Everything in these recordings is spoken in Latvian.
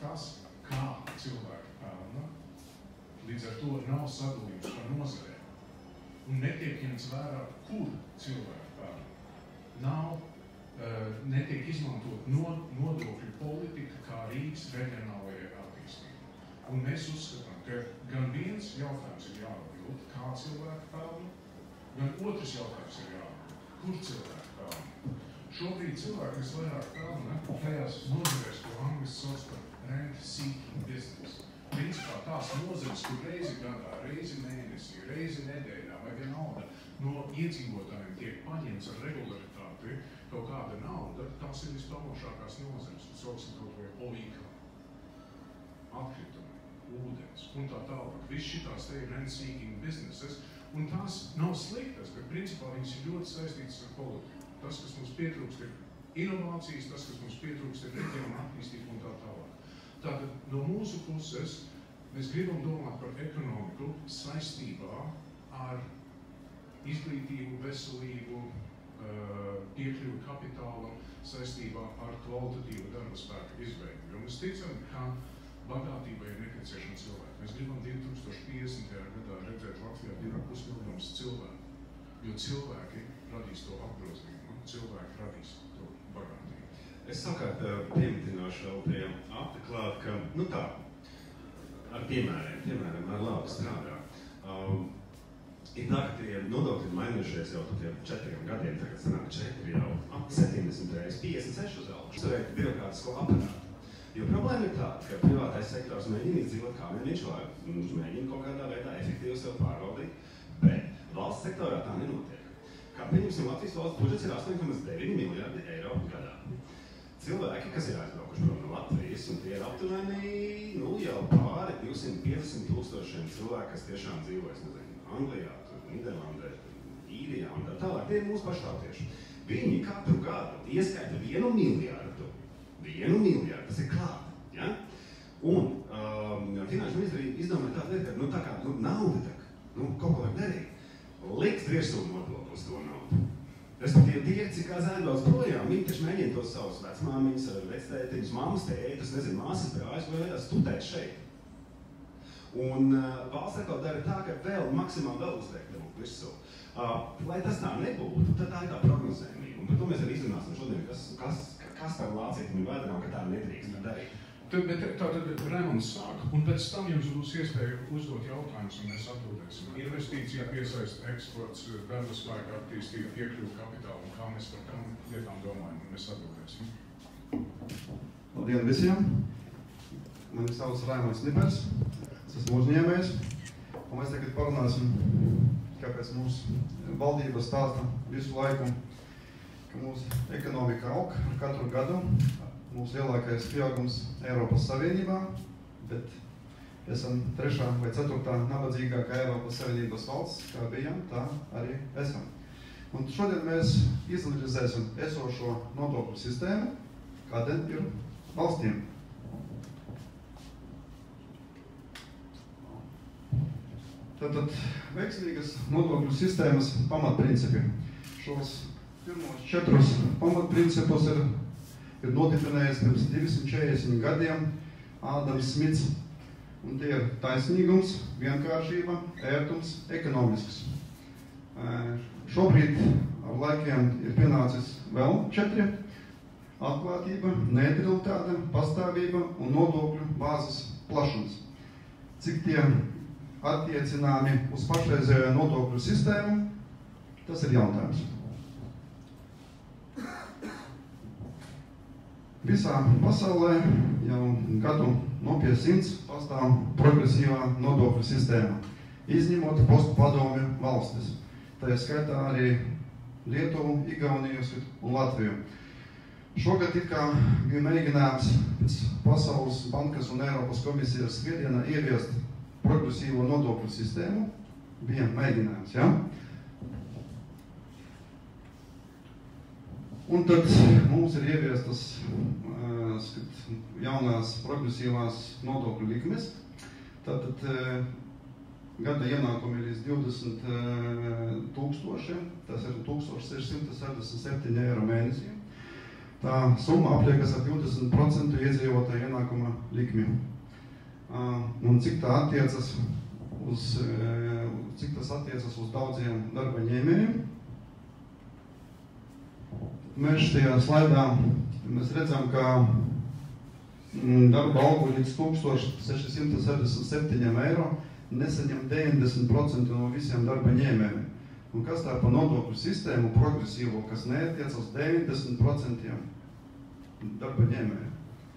tas, kā cilvēki pelna, līdz ar to nav sadalījums par nozarēm. Un netiek ņemts vērā, kur cilvēki pelna. Netiek izmantot nodokļu politika kā rīks reģionālajai attīstībai. Un mēs uzskatām, ka gan viens jautājums ir jāatbild, kā cilvēki pelna, gan otrs jautājums ir jāatbild, kur cilvēki pelna. Šobrīd cilvēki, kas vairāk pelna, tajās nozarēs, ko angliski sauc par rent-seeking business. Principā tās nozares, kur reizi gadā, reizi mēnesī, reizi nedēļā vai vienalga no iedzīvotājiem tiek paņemts ar regularitāti kaut kāda nauda, tās ir vispelnošākās nozares, un sauksim kaut vai olīkā, atkritumi, ūdens un tā tālāk. Viss šitās te ir rent-seeking businesses, un tās nav sliktas, bet principā viņas ir ļoti saistītas ar politiku. Tas, kas mums pietrūkst, ir inovācijas, tas, kas mums pietrūkst, ir reģiona attīstība un tā tālāk. Tātad no mūsu puses mēs gribam domāt par ekonomiku saistībā ar izglītību, veselību, piekļuvi kapitālam, saistībā ar kvalitatīvu darba spēka izveidi. Jo mēs ticam, ka bagātībai ir nepieciešama cilvēki. Mēs gribam 2050. Gadā redzēt Latvijā 2,5 miljonus cilvēku, jo cilvēki radīs to apgrozījumu, cilvēki radīs to bagātību. Es savukārt piemitināšu vēl pie apklāt, ka, tā, ar piemēram, ar labi strādā. Ir tā, ka tie nodokļi ir mainījušies jau tiem 4 gadiem, tagad sanāk 4 jau 70 reizes, 56 uz augšu. Uzturēt birokrātisko aparātu. Jo problēma ir tāda, ka privātais sektors mēģina izdzīvot kā viņš var, mēģina kaut kādā veidā efektīvi sev pārvaldīt, bet valsts sektorā tā nenotiek. Kā pieņemsim, Latvijas valsts budžets ir 8,9 miljardi eiro gadā. Cilvēki, kas ir aizbraukuši prom no Latvijas, un tie ir aptuveni, jau pāri 250 000 cilvēki, kas tiešām dzīvojas, Anglijā, Nīderlandē, Īrijā un tā tālāk, tie ir mūsu paštautieši. Viņi katru gadu ieskaita 1 miljardu. 1 miljardu, tas ir klāt, ja? Un finanšu ministri izdomāja tādu lietu, ka, nauda tak, kaut ko vajag darīt. Likt virsūmu nodokli uz to naudu. Respektīvi, tie, cik kāds aizbrauc projām, viņi taču mēģina tos savus vecmāmiņas, vectētiņus, mammas, tētus, māsas, brāļus, vai vajadzētu studēt šeit. Un valsts atkal dara tā, ka vēl maksimāli vēl uzliek tev virsū. Lai tas tā nebūtu, tad tā ir tā prognozējumība. Un par to mēs arī izrunāsim šodien, kas par Lācītim ir vēdrām, ka tā nedrīkst darīt. Tātad Raimonds sāk, un pēc tam jums būs iespēja uzdot jautājumus, un mēs atbildēsim. Investīcija, piesaist, eksports, darba spēka attīstība, piekļuvi kapitālu, un kā mēs par tām lietām domājam, un mēs atbildēsim. Labdien visiem! Mani sauc Raimonds Nipers, es esmu uzņēmējs, un mēs tagad parunāsim, kāpēc mūsu valdība stāsta visu laiku, ka mūsu ekonomika aug katru gadu. Mūsu lielākais pieaugums Eiropas Savienībā, bet esam 3. vai 4. nabadzīgākā Eiropas Savienības valsts, kā bijām, tā arī esam. Un šodien mēs izanalizēsim esošo nodokļu sistēmu, kāda ir valstīm. Tātad veiksmīgas nodokļu sistēmas pamatprincipi. Šos pirmos 4 pamatprincipus ir nodefinējis pirms 240 gadiem Ādams Smits. Un tie ir taisnīgums, vienkāršība, ērtums, ekonomisks. Šobrīd ar laikiem ir pienācis vēl 4 – atklātība, neutralitāte, pastāvība un nodokļu bāzes plašums. Cik tie attiecināmi uz pašreizējo nodokļu sistēmu, tas ir jautājums. Visā pasaulē jau gadu no 500 pastāv progresīvā nodokļu sistēma, izņemot postpadomju valstis. Tā ir skaitā arī Lietuvu, Igauniju un Latviju. Šogad it kā bija mēģinājums pēc Pasaules bankas un Eiropas komisijas spiediena ieviest progresīvo nodokļu sistēmu. Bija mēģinājums, ja? Un tad mums ir ieviestas jaunās progresīvās nodokļu likmes. Tātad gada ienākumi līdz 20 000, tas ir 1667 eiro mēnesī. tā summa apliekas ar 20% iedzīvotāju ienākuma likmi. Un cik tas attiecas uz daudziem darba ņēmējiem. Mēs šajā slaidā redzam, ka darba algu līdz 1667 eiro nesaņem 90% no visiem darba ņēmējiem. Un kas tā pa nodokļu sistēmu progresīvo, kas neatiec uz 90% darba ņēmējiem.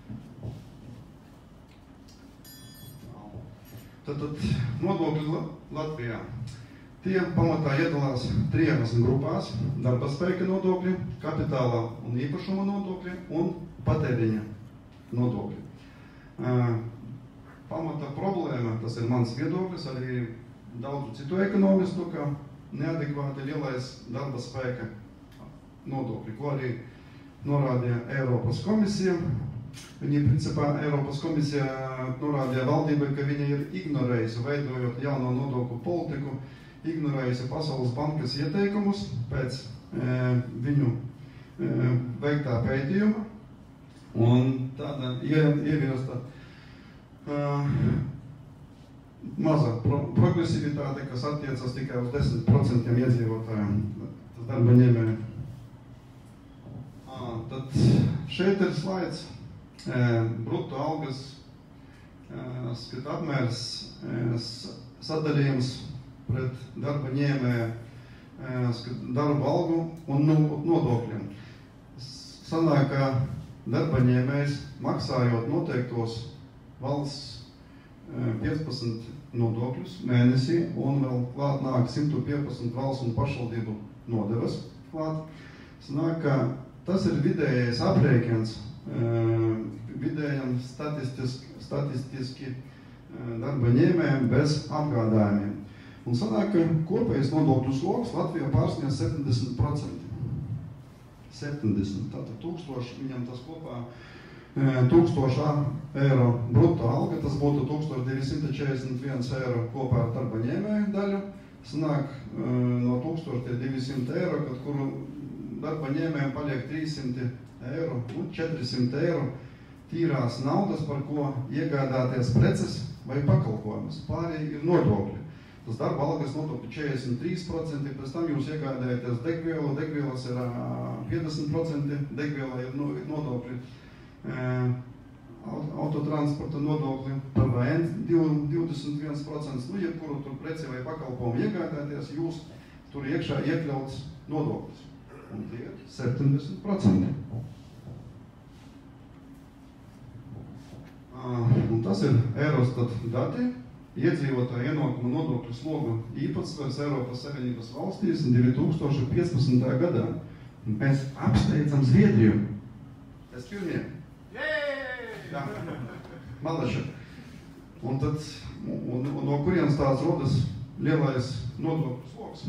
Tad nodokļi Latvijā. Tie pamatā iedalās trijās grupās – darba spēka nodokļi, kapitāla un īpašuma nodokļi un patēriņa nodokļi. Pamata problēma, tas ir mans viedoklis, arī daudzu citu ekonomistu, ka neadekvāti lielais darba spēka nodokļi, ko arī norādīja Eiropas komisija. Viņi, principā, Eiropas komisija norādīja valdībai, ka viņa ir ignorējusi, veidojot jauno nodokļu politiku, ignorējusi Pasaules bankas ieteikumus pēc viņu veiktā pētījuma, un tāda ieviesta maza progresivitāte, kas attiecas tikai uz 10% iedzīvotājiem, tas darba ņēmēji. Tad šeit ir slaids, bruto algas apmērs, sadalījums pret darba ņēmēju, darba algu un nodokļiem. Sanāk, ka darba ņēmējs maksājot noteiktos valsts 15 nodokļus mēnesī un vēl klāt nāk 115 valsts un pašvaldību nodevas klāt. Sanāk, ka tas ir vidējais aprēķins vidējam statistiski darba ņēmējiem bez apgādājumiem. Un sanāk, ka kopējais nodokļu sloks Latvijā pārsniedz 70%. 70. Tātad 1000, viņam tas kopā 1000 eiro bruto alga, tas būtu 1241 eiro kopā ar darba ņēmēju daļu. Sanāk no 1200 eiro, kad kuru darba ņēmējiem paliek 300 eiro un 400 eiro tīrās naudas, par ko iegādāties preces vai pakalpojumus. Pārējie ir nodokļi. Tas darba algas nodokļi 43%, pēc tam jūs iegādājaties degvielu, degvielas ir 50%, degviela ir nodokļi, autotransporta nodokļi, PVN 21%, jebkuru tur preci vai pakalpojumu iegādāties, jūs tur iekšā iekļauts nodokļus. Un tie ir 70%. Un tas ir Eurostat dati. Iedzīvotāju ienākumu nodokļu slogu īpatsvars Eiropas Savienības valstīs 2015. gadā. Mēs apsteidzam Zviedriju. Es pirmie. Jā, malaši. Un tad, no kurienes tāds rodas lielais nodokļu slogs.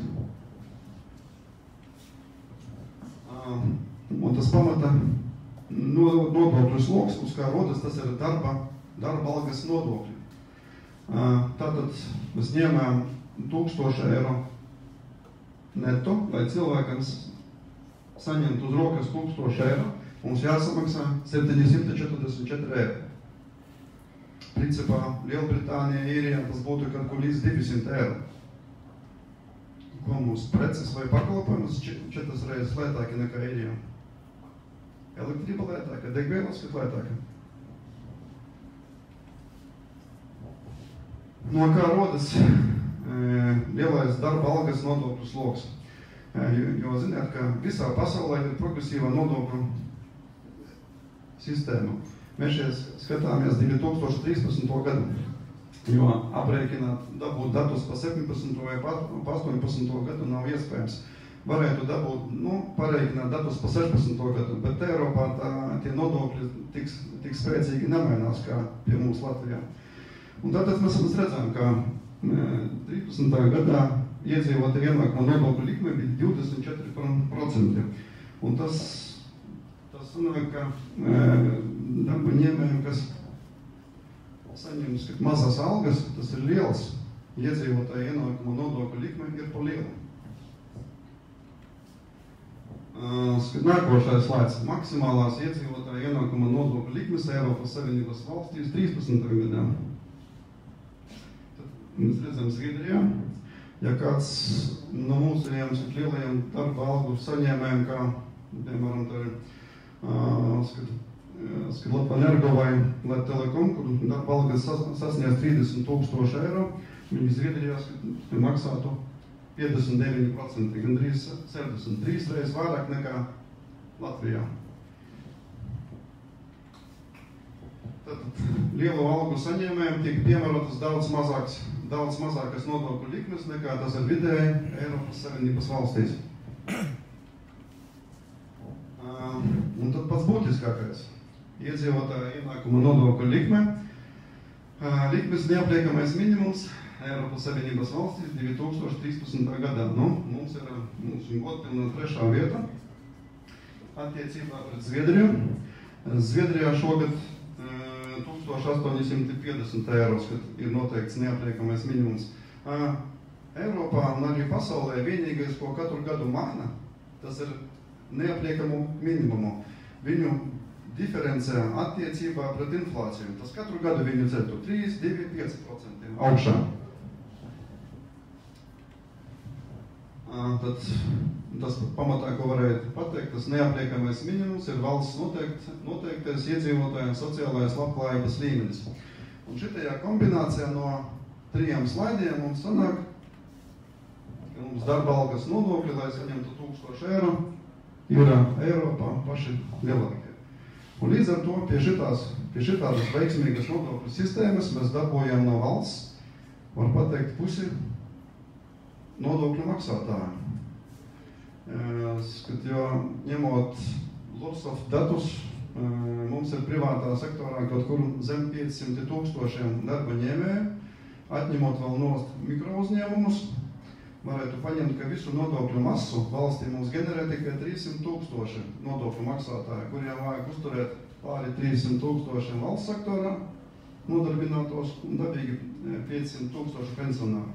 Un tas pamata nodokļu slogs, uz kā rodas, tas ir darba algas nodokļi. Tātad mēs ņēmām 1000 eiro neto, lai cilvēkam saņemtu uz rokas 1000 eiro, mums jāsamaksā 744 eiro. Principā Lielbritānijā, Īrijā tas būtu kaut kur līdz 200 eiro. Ko mums preces vai pakalpojumus 4 reizes lētāki nekā Īrijā. Elektrība lētāka, degvielas ir lētāka. No kā rodas lielais darba algas nodokļu sloks? Jo ziniet, ka visā pasaulē ir progresīvā nodokļu sistēma. Mēs šeit skatāmies 2013. gadu, jo aprēķināt, dabūt datus pa 17. vai pa 18. gadu nav iespējams. Varētu dabūt, pareiķināt datus pa 16. gadu, bet Eiropā tie nodokļi tik spēcīgi nemainās kā pie mums Latvijā. Un tātad mēs redzam, ka 13. gadā iedzīvotāju ienākumu nodokļu likme bija 24%. Un tas sanāk, ka darba ņēmējiem, kas saņem mazas algas, tas ir liels. Iedzīvotāju ienākumu nodokļu likme ir pa lielu. Nākošais slaids. Maksimālās iedzīvotāju ienākuma nodokļu likmes Eiropas Savienības valstīs 13. gadā. Tad mēs redzam Zviedrijā, ja kāds no mūsējiem lielajiem darba algu saņēmējiem, kā, piemēram, tā ir Skatlapanergo vai Telekom, kur darba alga sasniedz 30,000 eiro, viņi Zviedrijā maksātu 59%, gandrīz 73 reizes vairāk nekā Latvijā. Tad lielo algu saņēmējiem tika piemērotas daudz mazākas nodokļu likmes nekā tas ir vidēji Eiropas Savienības valstīs. Un tad pats būtiskākais. Iedzīvotāja ienākuma nodokļu likme. Likmes neapliekamais minimums Eiropas Savienības valstīs 2013. gadā. Mums ir godpilna 3. vieta attiecībā pret Zviedriju. Zviedrijā šogad 1850 euros, kad ir noteikts neapliekamais minimums. Eiropā un arī pasaulē vienīgais, ko katru gadu maina, tas ir neapliekamu minimumu. Viņu diferencē attiecībā pret inflāciju. Tas katru gadu viņu ceļ 3, 2, 5% augšā. Tad tas pamatā, ko varētu pateikt, tas neapliekamais minimums ir valsts noteiktais iedzīvotājiem sociālais labklājības līmenis. Un šitajā kombinācijā no 3 slaidiem mums sanāk, ka mums darba algas nodokļi, lai saņemtu 1000 eiro, ir Eiropā paši lielākie. Un līdz ar to pie šitādas veiksmīgas nodokļu sistēmas mēs dabūjam no valsts, var pateikt, pusi nodokļu maksātājiem. Jo ņemot Lursov datus, mums ir privātā sektorā kaut kur zem 500,000 darba ņēmēju, atņemot vēl nost mikrouzņēmumus, varētu paņemt, ka visu nodokļu masu valstī mums generē tikai 300,000 nodokļu maksātāju, kuriem vajag uzturēt pāri 300,000 valsts sektorā nodarbinātos un dabīgi 500,000 pensionāru.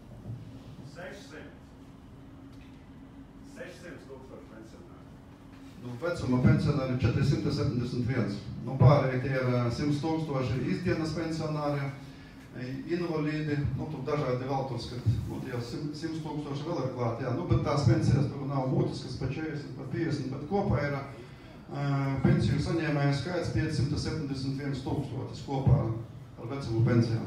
600,000 pensionāri. Vecuma pensionāri 471. Pārējie tie ir 100,000 izdienas pensionāri, invalīdi, tur dažādi vēl tur skat, jau 100,000 vēl ir klāt, jā. Bet tās pensijas tur nav būtiskas pa 40, pa 50, bet kopā ir pensiju saņēmēju skaits 571,000 kopā ar vecumu pensijām.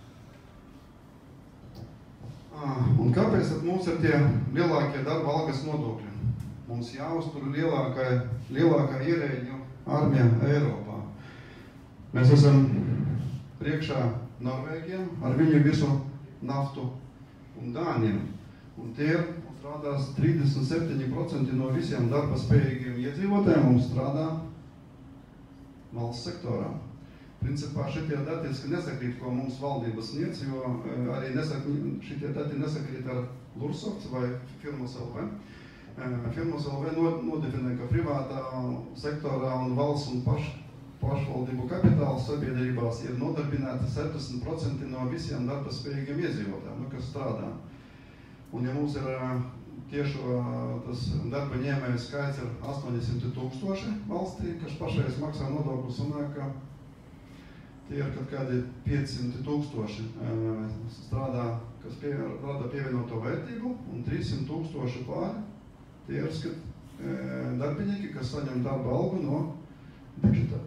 Un kāpēc tad mums ir tie lielākie darba algas nodokļi? Mums jāuztur lielākā ierēģu armija Eiropā. Mēs esam priekšā Norvēģiem ar viņu visu naftu un Dāņiem. Un tie strādās 37% no visiem darba spējīgiem iedzīvotājiem mums strādā valsts sektorā. Principā šitie dati nesakrīt, ko mums valdības sniedz, jo arī šitie dati nesakrīt ar Lursovs vai Firmas LV. Firmas LV nodefinē, ka privātā sektorā un valsts un pašvaldību kapitāla sabiedrībās ir nodarbināti 70% no visiem darba spējīgiem iedzīvotājiem, kas strādā. Un ja mums ir tieši tas darba ņēmēju skaits ir 800,000 valstī, kas pašreiz maksā nodokļus, sanāk, ka tie ir kaut kādi 500,000 strādā, kas rada pievienoto vērtību, un 300,000 pāri tie ir darbinieki, kas saņem darba algu no budžeta.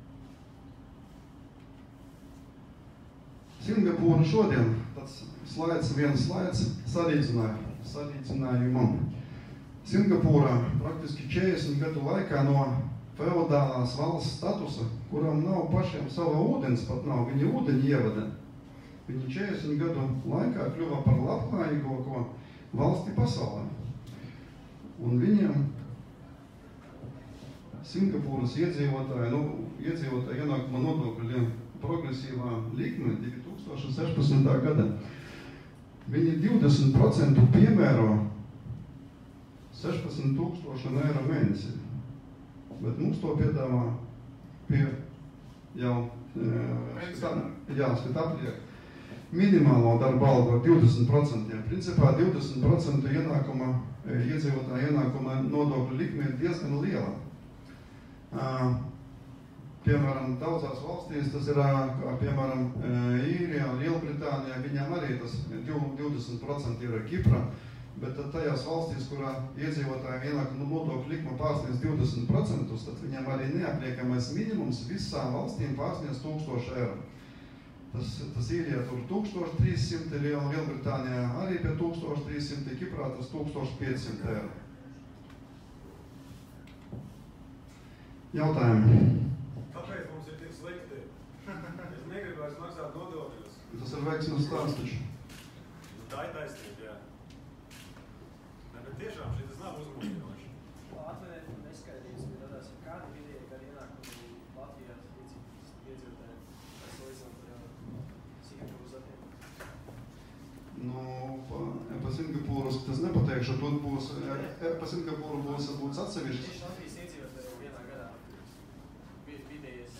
Singapūra šodien, viens slaids salīdzinājumam. Singapūrā praktiski 40 gadu laikā no feodālās valsts statusa, kuram nav pašiem sava ūdens, pat nav, viņi ūdeņi ievada. Viņi 40 gadu laikā kļuva par labklājīgāko valsti pasaulē. Un viņiem Singapūras iedzīvotāju ienākuma nodokļu progresīvā likme 2016. gada. Viņi 20% piemēro 16,000 eiro mēnesī. Bet mums to piedāvā pie jau skat apliek. minimālo darba algu ar 20%. Principā 20% ienākuma, iedzīvotāja ienākuma nodokļu likme ir diezgan liela. Piemēram, daudzās valstīs tas ir, piemēram, Īrijā un Lielbritānijā, viņām arī tas 20% ir Kipra, bet tajās valstīs, kurā iedzīvotāju ienākuma nodokļu likme pārsniedz 20%, tad viņām arī neapliekamais minimums visām valstīm pārsniedz 1000 eiro. Tas Īrijā tur 1300, Lielbritānijā arī pie 1300, Kiprā tas 1500 eiro. Jautājumi? Kāpēc mums ir tik slikti? Es negribu vairs maksāt nodokļus. Tas ir veiksmes stāsts taču. Tā ir taisnība, jā. Ne, bet tiešām šitas nav uzmūdinoši. Atvērt neskaidrības, bet tādās ir kādi vidēji gadi ienākumi Latvijā iedzīvotāji, kas līdzam par Singapūras attiekums. Pa Singapūras tas nepateikšu, tur būs, pa Singapūru būs atsevišķi. Tieši Latvijas iedzīvotāji vienā gadā vidējais.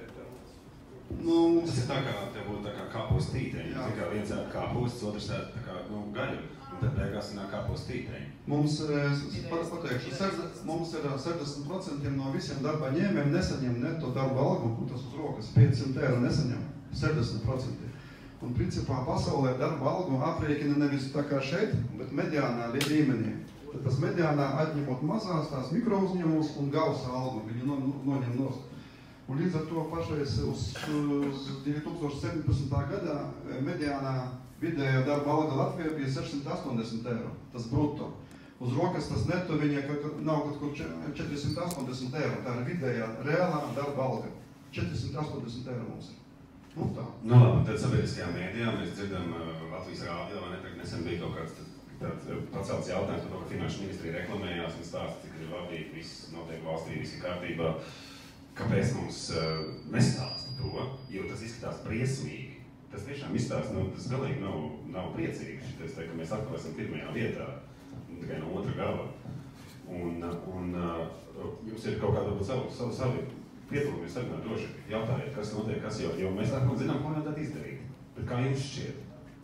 Tas ir tā kā, te būtu tā kā kapustīteņi. Tā kā viens ēd kapustas, otrs ēd tā kā, gaļu. Un tad beigās nāk kapustīteņi. Mums, pateikšu, mums ir 60% no visiem darba ņēmējiem nesaņem neto darba algu, un tas uz rokas 500 eiro nesaņem. 60%. Un principā pasaulē darba algu aprēķina nevis tā kā šeit, bet mediānā līmenī. Tad tas mediānā atņemot mazās tās mikrouzņēmumus un gausa algu, viņi noņem nost. Un līdz ar to pašreiz uz 2017. gadā mediānā vidējā darba alga Latvijā bija 680 eiro, tas brutto. Uz rokas tas neto viņa nav kaut kur 480 eiro, tā ir vidējā reālā darba alga. 480 eiro mums ir. Tā. Labi, tad sabiedriskajā mēdījā mēs dzirdam Latvijas rādio, vai ne, tagad nesen bija kaut kāds pacelts jautājums par to, ka Finanšu ministrija reklamējās un stāsta, cik ir labi, viss notiek valstī, viss ir kārtībā. Kāpēc mums nestāsta to? Jo tas izskatās briesmīgi. Tas tiešām izstāsta, tas galīgi nav priecīgi. Šitais te, ka mēs atkal esam pirmajā vietā, tikai no otra gala. Un jums ir kaut kāda savi pietūmi, jūs arī droši jautājiet, kas notiek, kas jo mēs atkal zinām, ko vajadzētu izdarīt. Bet kā jums šķiet?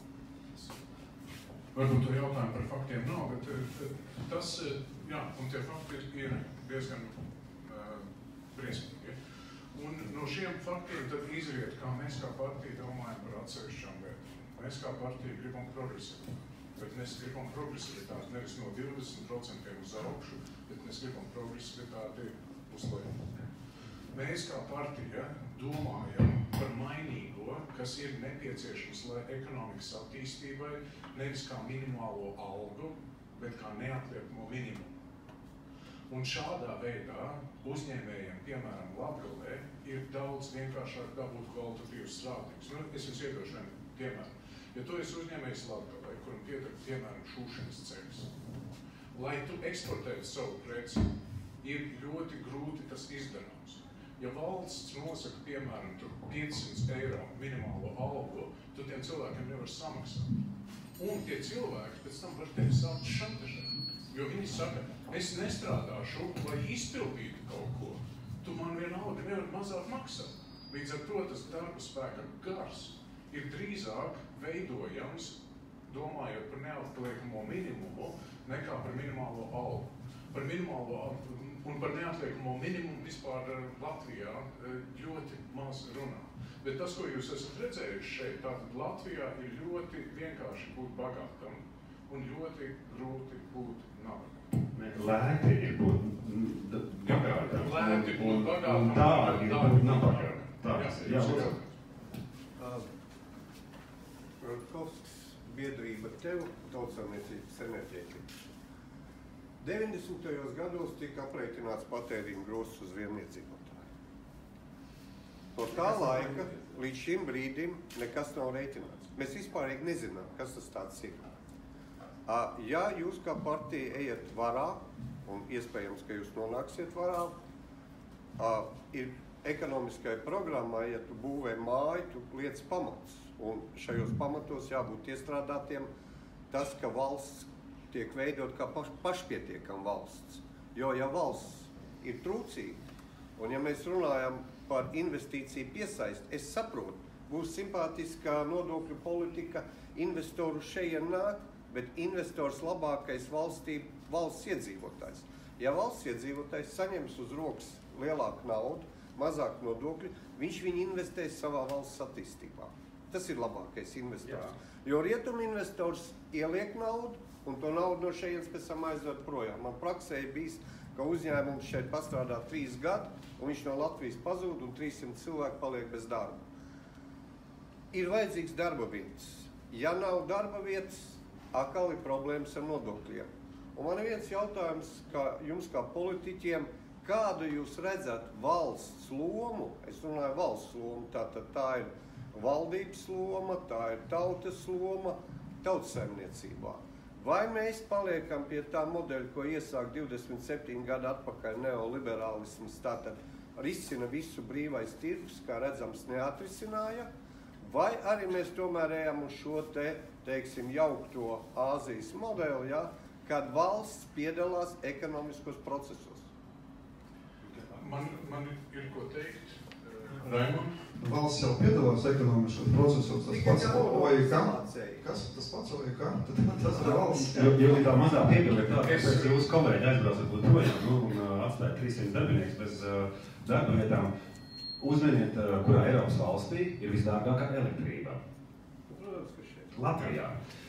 Varbūt to jautājumu par faktiem nav, bet tas, jā, un tie fakti ir diezgan briesmīgi. Un no šiem faktiem tad izriet, kā mēs kā partija domājam par atsevišķām lietām. Mēs kā partija gribam progresivitāti, bet mēs gribam progresivitāti nevis no 20% uz augšu, bet mēs gribam progresivitāti uz leju. Mēs kā partija domājam par mainīgo, kas ir nepieciešams, lai ekonomikas attīstībai, nevis kā minimālo algu, bet kā neatliekamo minimumu. Un šādā veidā uzņēmējiem, piemēram, Latgalē, ir daudz vienkāršāk dabūt kvalitatīvus strādniekus. Es jums iedošu vienu piemēru. Ja tu esi uzņēmējs Latgalē, kuram pietrāk, piemēram, šūšanas ceļus, lai tu eksportētu savu preci, ir ļoti grūti tas izdarāms. Ja valsts nosaka, piemēram, 500 eiro minimālo algu, tu tiem cilvēkiem nevar samaksāt. Un tie cilvēki pēc tam var tevi sākt šantažēt. Jo viņi saka, es nestrādāšu, lai izpildītu kaut ko. Tu man vienalga nevar mazāk maksāt. Līdz ar to tas darba spēka gars ir drīzāk veidojams, domājot par neatliekamo minimumu, nekā par minimālo algu. Par minimālo algu un par neatliekamo minimumu vispār Latvijā ļoti maz runā. Bet tas, ko jūs esat redzējuši šeit, tātad Latvijā ir ļoti vienkārši būt bagātam un ļoti grūti būt nabagam. Lēti ir būt bagātam. Lēti būt bagātam. Un dārgi ir būt nabagam. Tas ir jābūt. Rudkovskis, biedrība tev, tautsaimniecības enerģētika. 90. gados tika aprēķināts patēriņu gross uz vienu iedzīvotāju. No tā laika līdz šim brīdim nekas nav rēķināts. Mēs vispārīgi nezinām, kas tas tāds ir. Ja jūs kā partija ejat varā, un iespējams, ka jūs nonāksiet varā, ir ekonomiskai programmai, ja tu būvē māju, tu liec pamats. Un šajos pamatos jābūt iestrādātiem tas, ka valsts tiek veidot kā pašpietiekama valsts. Jo, ja valsts ir trūcīga, un ja mēs runājam par investīciju piesaist, es saprotu, būs simpātiska nodokļu politika, investoru šeit nāk, bet investors labākais valsts iedzīvotājs. Ja valsts iedzīvotājs saņems uz rokas lielāku naudu, mazāk nodokļu, viņš viņu investēs savā valsts attīstībā. Tas ir labākais investors. Jo rietumu investors ieliek naudu, un to naudu no šejienes pēc tam aizved projām. Man praksē ir bijis, ka uzņēmums šeit pastrādā 3 gadu, un viņš no Latvijas pazūd, un 300 cilvēku paliek bez darba. Ir vajadzīgs darba vietas. Ja nav darba vietas, atkal ir problēmas ar nodokļiem. Un man ir viens jautājums, jums kā politiķiem, kādu jūs redzat valsts lomu? Es runāju valsts lomu, tātad tā ir valdības loma, tā ir tautas loma, tautsaimniecībā. Vai mēs paliekam pie tā modeļa, ko iesāk 27 gadu atpakaļ neoliberālisms, tātad risina visu brīvais tirgus, kā redzams, neatrisināja, vai arī mēs tomēr ejam uz šo teiksim, jaukto Āzijas modeli, ja, kad valsts piedalās ekonomiskos procesos? Man ir ko teikt, Raimond? Valsts jau piedalās ekonomiskos procesos, tas pats OIK. Kas? Tas pats OIK? Tas ir valsts. Jo tā mazā piebilde tā, ka pēc jūsu kolēģi aizbraucat būt projām un atstājat 300 darbinieks bez darba vietām, uzmeniet, kurā Eiropas valstī ir visdārgākā elektrība. Protams, ka šeit. Latvijā.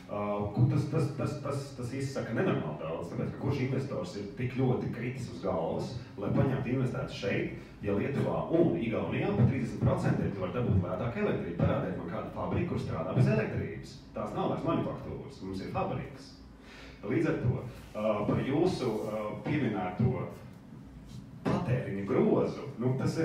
Tas izsaka nenormāli daudz, tāpēc, ka kurš investors ir tik ļoti kritis uz galvas, lai paņemtu investētu šeit, ja Lietuvā un Igaunijā pa 30% tu var dabūt lētāk elektrību. Parādiet man kādu fabriku, kur strādā bez elektrības. Tās nav vairs manufaktūras, mums ir fabrikas. Līdz ar to, par jūsu pieminēto patēriņu grozu, tas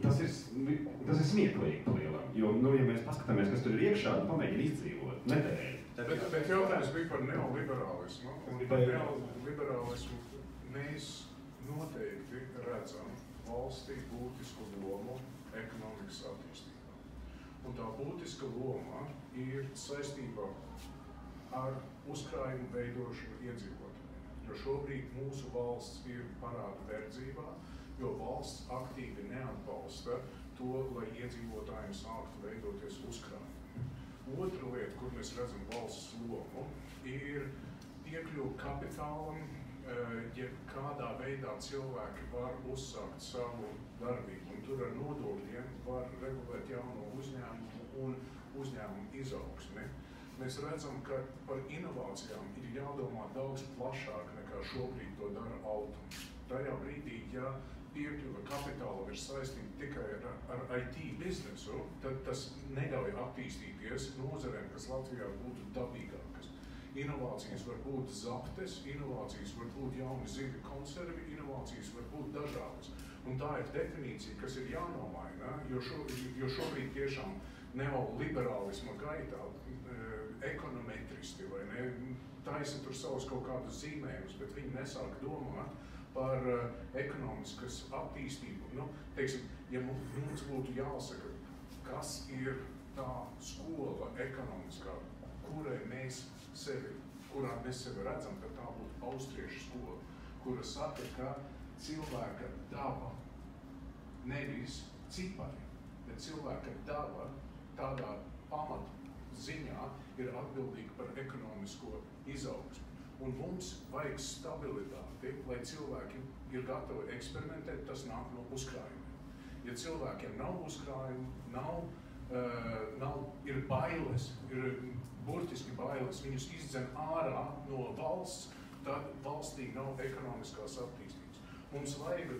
ir smieklīgi palielam. Jo, ja mēs paskatāmies, kas tur ir iekšā, pamēģina izdzīvot, netērēt. Bet jautājums bija par neoliberālismu. Un par neoliberālismu mēs noteikti redzam valstī būtisku lomu ekonomikas attīstībā. Un tā būtiska loma ir saistībā ar uzkrājumu veidošanu iedzīvotājiem. Jo šobrīd mūsu valsts ir parāda verdzībā, jo valsts aktīvi neatbalsta to, lai iedzīvotājiem sāktu veidoties uzkrājumi. Otra lieta, kur mēs redzam valsts lomu, ir piekļuva kapitālam, ja kādā veidā cilvēki var uzsākt savu darbību. Un tur ar nodokļiem var regulēt jauno uzņēmumu un uzņēmumu izaugsmi. Mēs redzam, ka par inovācijām ir jādomā daudz plašāk nekā šobrīd to dara Altums. Tajā brīdī, ja piekļuva kapitālam ir saistīta tikai ar IT biznesu, tad tas neļauj attīstīties nozarēm, kas Latvijā būtu dabīgākas. Inovācijas var būt zaptes, inovācijas var būt jauni zivju konservi, inovācijas var būt dažādas. Un tā ir definīcija, kas ir jānomaina, jo šobrīd tiešām neoliberālisma gaitā ekonometristi vai ne, taisa tur savus kaut kādus zīmējumus, bet viņi nesāk domāt par ekonomiskas attīstību. Teiksim, ja mums būtu jāsaka, kas ir tā skola ekonomiskā, kurā mēs sevi redzam, ka tā būtu austriešu skola, kura saka, ka cilvēka daba nevis cipari, bet cilvēka daba tādā pamatu ziņā ir atbildīga par ekonomisko izaugsmu. Un mums vajag stabilitāti, lai cilvēki ir gatavi eksperimentēt, tas nāk no uzkrājumiem. Ja cilvēkiem nav uzkrājumu, ir bailes, ir burtiski bailes, viņus izdzen ārā no valsts, tad valstī nav ekonomiskās attīstības. Mums vajag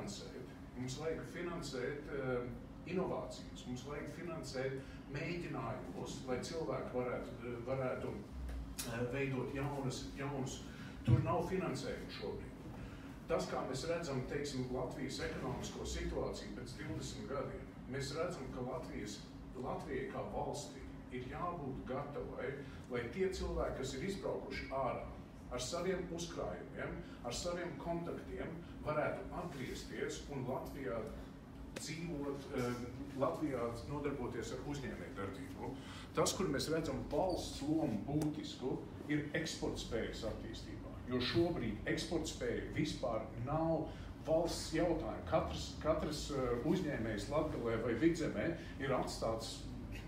finansēt inovācijas, mums vajag finansēt mēģinājumus, lai cilvēki varētu veidot jaunus. Tur nav finansējumu šobrīd. Tas, kā mēs redzam, teiksim, Latvijas ekonomisko situāciju pēc 20 gadiem, mēs redzam, ka Latvijai kā valstī ir jābūt gatavai, lai tie cilvēki, kas ir izbraukuši ārā ar saviem uzkrājumiem, ar saviem kontaktiem, varētu atgriezties un Latvijā dzīvot, Latvijā nodarboties ar uzņēmējdarbību. Tas, kur mēs redzam valsts lomu būtisku, ir eksportspējas attīstībā. Jo šobrīd eksportspēja vispār nav valsts jautājums. Katrs uzņēmējs Latgalē vai Vidzemē ir atstāts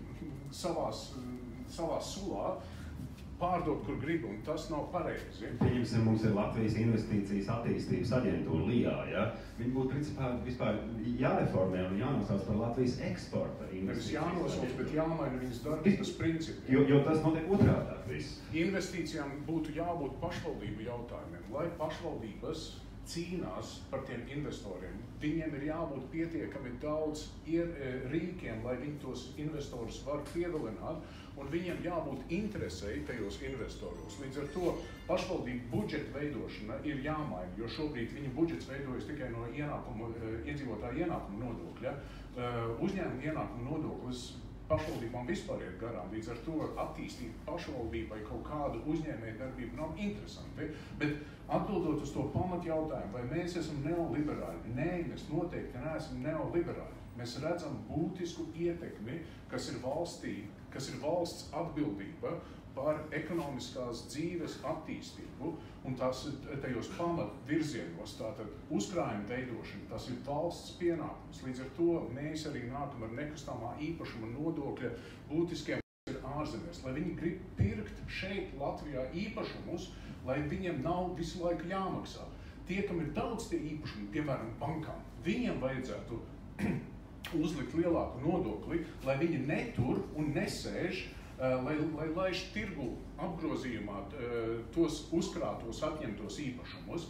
savā sulā, pārdot, kur grib, un tas nav pareizi. Pieņemsim, mums ir Latvijas investīcijas attīstības aģentūra LIA, ja? Viņi būtu principā vispār jāreformē un jānosauc par Latvijas eksporta investīcijas. Jānosauc, bet jāmaina viņas darbības principi. Jo tas notiek otrādāk viss. Investīcijām būtu jābūt pašvaldību jautājumiem, lai pašvaldības cīnās par tiem investoriem. Viņiem ir jābūt pietiekami daudz rīkiem, lai viņi tos investorus var pievilināt, un viņiem jābūt interesei tajos investoros. Līdz ar to pašvaldību budžeta veidošana ir jāmaina, jo šobrīd viņa budžets veidojas tikai no iedzīvotāju ienākumu nodokļa. Uzņēmuma ienākumu nodoklis pašvaldībām vispār iet garām, līdz ar to attīstīt pašvaldībai kaut kādu uzņēmēju darbību nav interesanti. Bet atbildot uz to pamat jautājumu, vai mēs esam neoliberāļi? Nē, mēs noteikti neesam neoliberāļi. Mēs redzam būtisku ietekmi, kas ir valsts atbildība par ekonomiskās dzīves attīstību, un tās tajos pamat virzienos, tātad uzkrājuma veidošana, tas ir valsts pienākums. Līdz ar to mēs arī nākam ar nekustamā īpašuma nodokļa būtiskiem ir ārzemēs, lai viņi grib pirkt šeit Latvijā īpašumus, lai viņiem nav visu laiku jāmaksā. Tie, kam ir daudz tie īpašumi, piemēram, bankām, viņiem vajadzētu uzlikt lielāku nodokli, lai viņi netur un nesēž, lai laiž tirgu apgrozījumā tos uzkrātos, atņemtos īpašumus.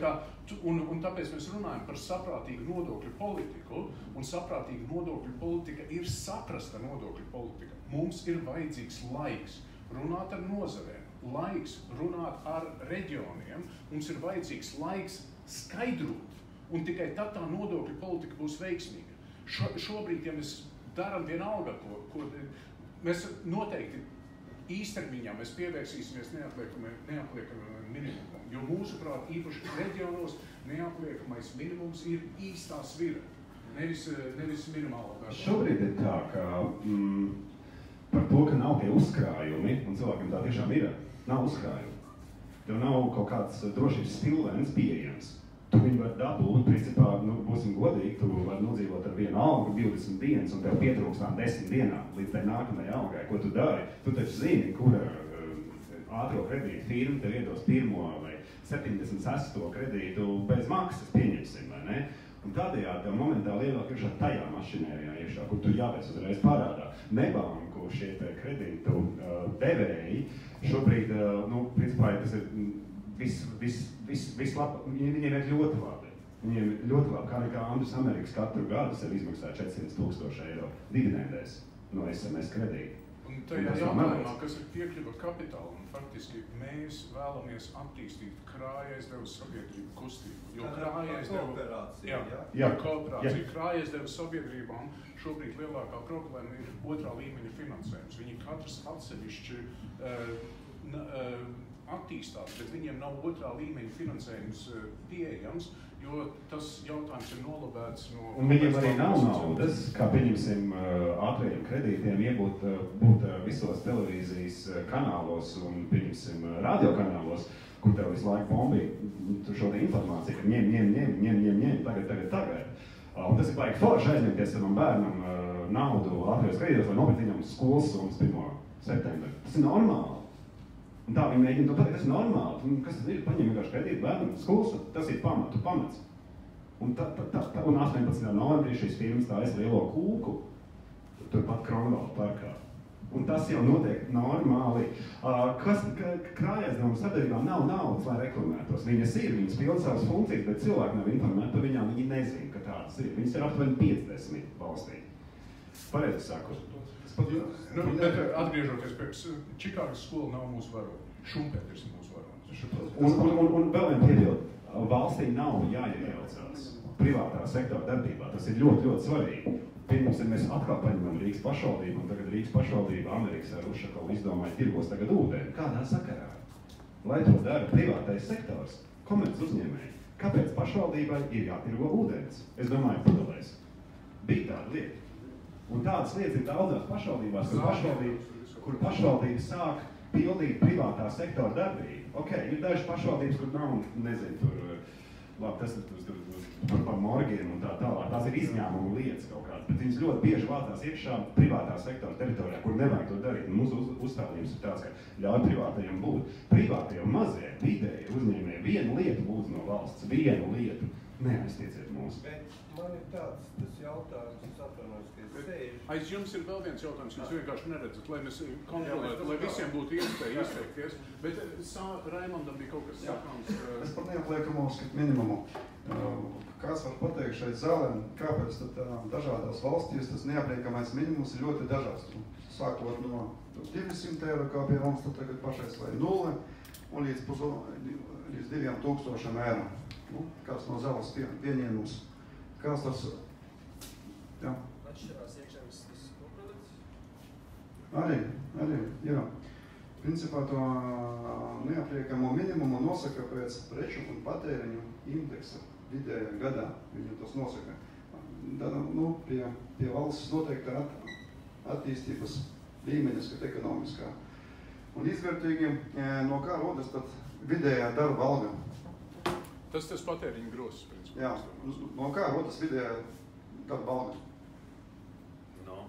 Un tāpēc mēs runājam par saprātīgu nodokļu politiku, un saprātīga nodokļu politika ir saprasta nodokļu politika. Mums ir vajadzīgs laiks runāt ar nozarēm, laiks runāt ar reģioniem, mums ir vajadzīgs laiks skaidrot, un tikai tad tā nodokļu politika būs veiksmīga. Šobrīd, ja mēs darām vienalga, ko mēs noteikti īstermiņā mēs pievērsīsimies neapliekamam minimumam, jo mūsuprāt, īpaši reģionos neapliekamais minimums ir īstā svira, nevis minimāla darba. Šobrīd ir tā, ka par to, ka nav tie uzkrājumi, un cilvēkiem tā tiešām ir, nav uzkrājumi. Tev nav kaut kāds drošības spilvens pieejams. Tu viņu var dabūt, principā, būsim godīgi, tu vari nodzīvot ar vienu algu 20 dienas, un tev pietrūkstām 10 dienām līdz tai nākamajai algai. Ko tu dari? Tu taču zini, kura ātro kredītu firma tev iedos pirmo vai 76. kredītu bez maksas, pieņemsim, vai ne? Un tādējādi tev momentāli ielāk iekšā tajā mašinērijā iekšā, kur tu jāvēc uzreiz parādā. Nebanku šie kredītu devēji šobrīd, principā, tas ir viņiem ir ļoti labi. Viņiem ir ļoti labi, kā Andrus Amerikas katru gadu sev izmaksā 400,000 eiro dividendēs no SMS kredīta. Un tajā jautājumā, kas ir piekļuva kapitāla, un faktiski mēs vēlamies attīstīt krājaizdeva sabiedrību kustību. Jo kooperācija. Krājaizdeva sabiedrībām šobrīd lielākā problēma ir otrā līmeņa finansējums. Viņi katrs atsevišķi attīstās, bet viņiem nav otrā līmeņa finansējums pieejams, jo tas jautājums ir nolabēts no... Un viņiem arī nav naudas, kā pieņemsim ātrajiem kredītiem, būt visos televīzijas kanālos un pieņemsim radiokanālos, kur tev visu laiku bombī šo te informāciju, ka ņem, tagad. Un tas ir baigi forši aizņemties savam bērnam naudu ātrajos kredītos, lai nopirkt viņam skolas summas 1. septembrī. Tas ir normāli. Un tā viņi mēģina to pateikt, tas ir normāli. Kas tad ir? Paņem vienkārši kredītu bērnam skolas, tas ir pamats. Un 18. novembrī šīs firmas tājas lielo kūku, turpat Kronvalda parkā. Un tas jau notiek normāli. Krājaizdevuma sabiedrībām nav naudas, lai reklamētos. Viņas pilda savas funkcijas, bet cilvēki nav informēti par viņām, viņi nezina, ka tādas ir. Viņas ir aptuveni 50 valstī. Pareizi sakot. Bet atgriežoties pēc Čikāgas skola nav mūsu varonis. Šumpēters ir mūsu varonis. Un vēl vien piebildu, valstī nav jāiejaucās privātā sektora darbībā. Tas ir ļoti, ļoti svarīgi. Pirms mēs atkal paņemam Rīgas pašvaldību, un tagad Rīgas pašvaldība Amerikas ar Ušakovu izdomāja tirgos tagad ūdeni. Kādā sakarā? Lai to dara privātais sektors, komerc uzņēmēji. Kāpēc pašvaldībai ir jātirgo ūdens? Es domāju, pudelēs. Bija tāda lieta. Un tādas lietas ir daudzās pašvaldībās, kur pašvaldības sāk pildīt privātā sektora darbību. Ok, ir dažas pašvaldības, kur nav, nezinu, tur labi, tas ir par morgiem un tā tālāk. Tās ir izņēmuma lietas kaut kādas, bet viņas ļoti bieži vācās iekšā privātā sektora teritorijā, kur nevajag to darīt. Un mūsu uzstādījums ir tāds, ka ļauj privātajiem būt. Privātajiem mazie, vidēji uzņēmēji vienu lietu lūdzu no valsts, vienu lietu. Neaiztieciet mūs. Bet man ir tāds tas jautājums, es atvainojos, ka es sēžu. Aiz jums ir vēl viens jautājums, jūs vienkārši neredzat, lai mēs kontrolētu, lai visiem būtu iespēja izteikties. Bet Raimondam bija kaut kas sakāms. Es par neapliekamo uzskatu minimumu. Kāds var pateikt šeit zālē, kāpēc tad dažādās valstīs tas neapliekamais minimums ir ļoti dažāds. Sākot no 200 eiro, kā pie mums tad tagad pašais vai 0, un līdz 2000 eiro. Kāds no zeles pieņēmums. Kāds tas... Jā. Atšķirās iekšzemes produkts? Arī, jā. Principā to neapliekamo minimumu nosaka pēc preču un patēriņu indeksa vidējā gadā. Viņu tas nosaka. Pie valsts noteikti attīstības līmeņas, kad ekonomiskā. Un izvērtīgi, no kā rodas tad vidējā darba alga? Tas patēriņa grozs, principā. Jā, no kā rodas vidējā darba alga? No.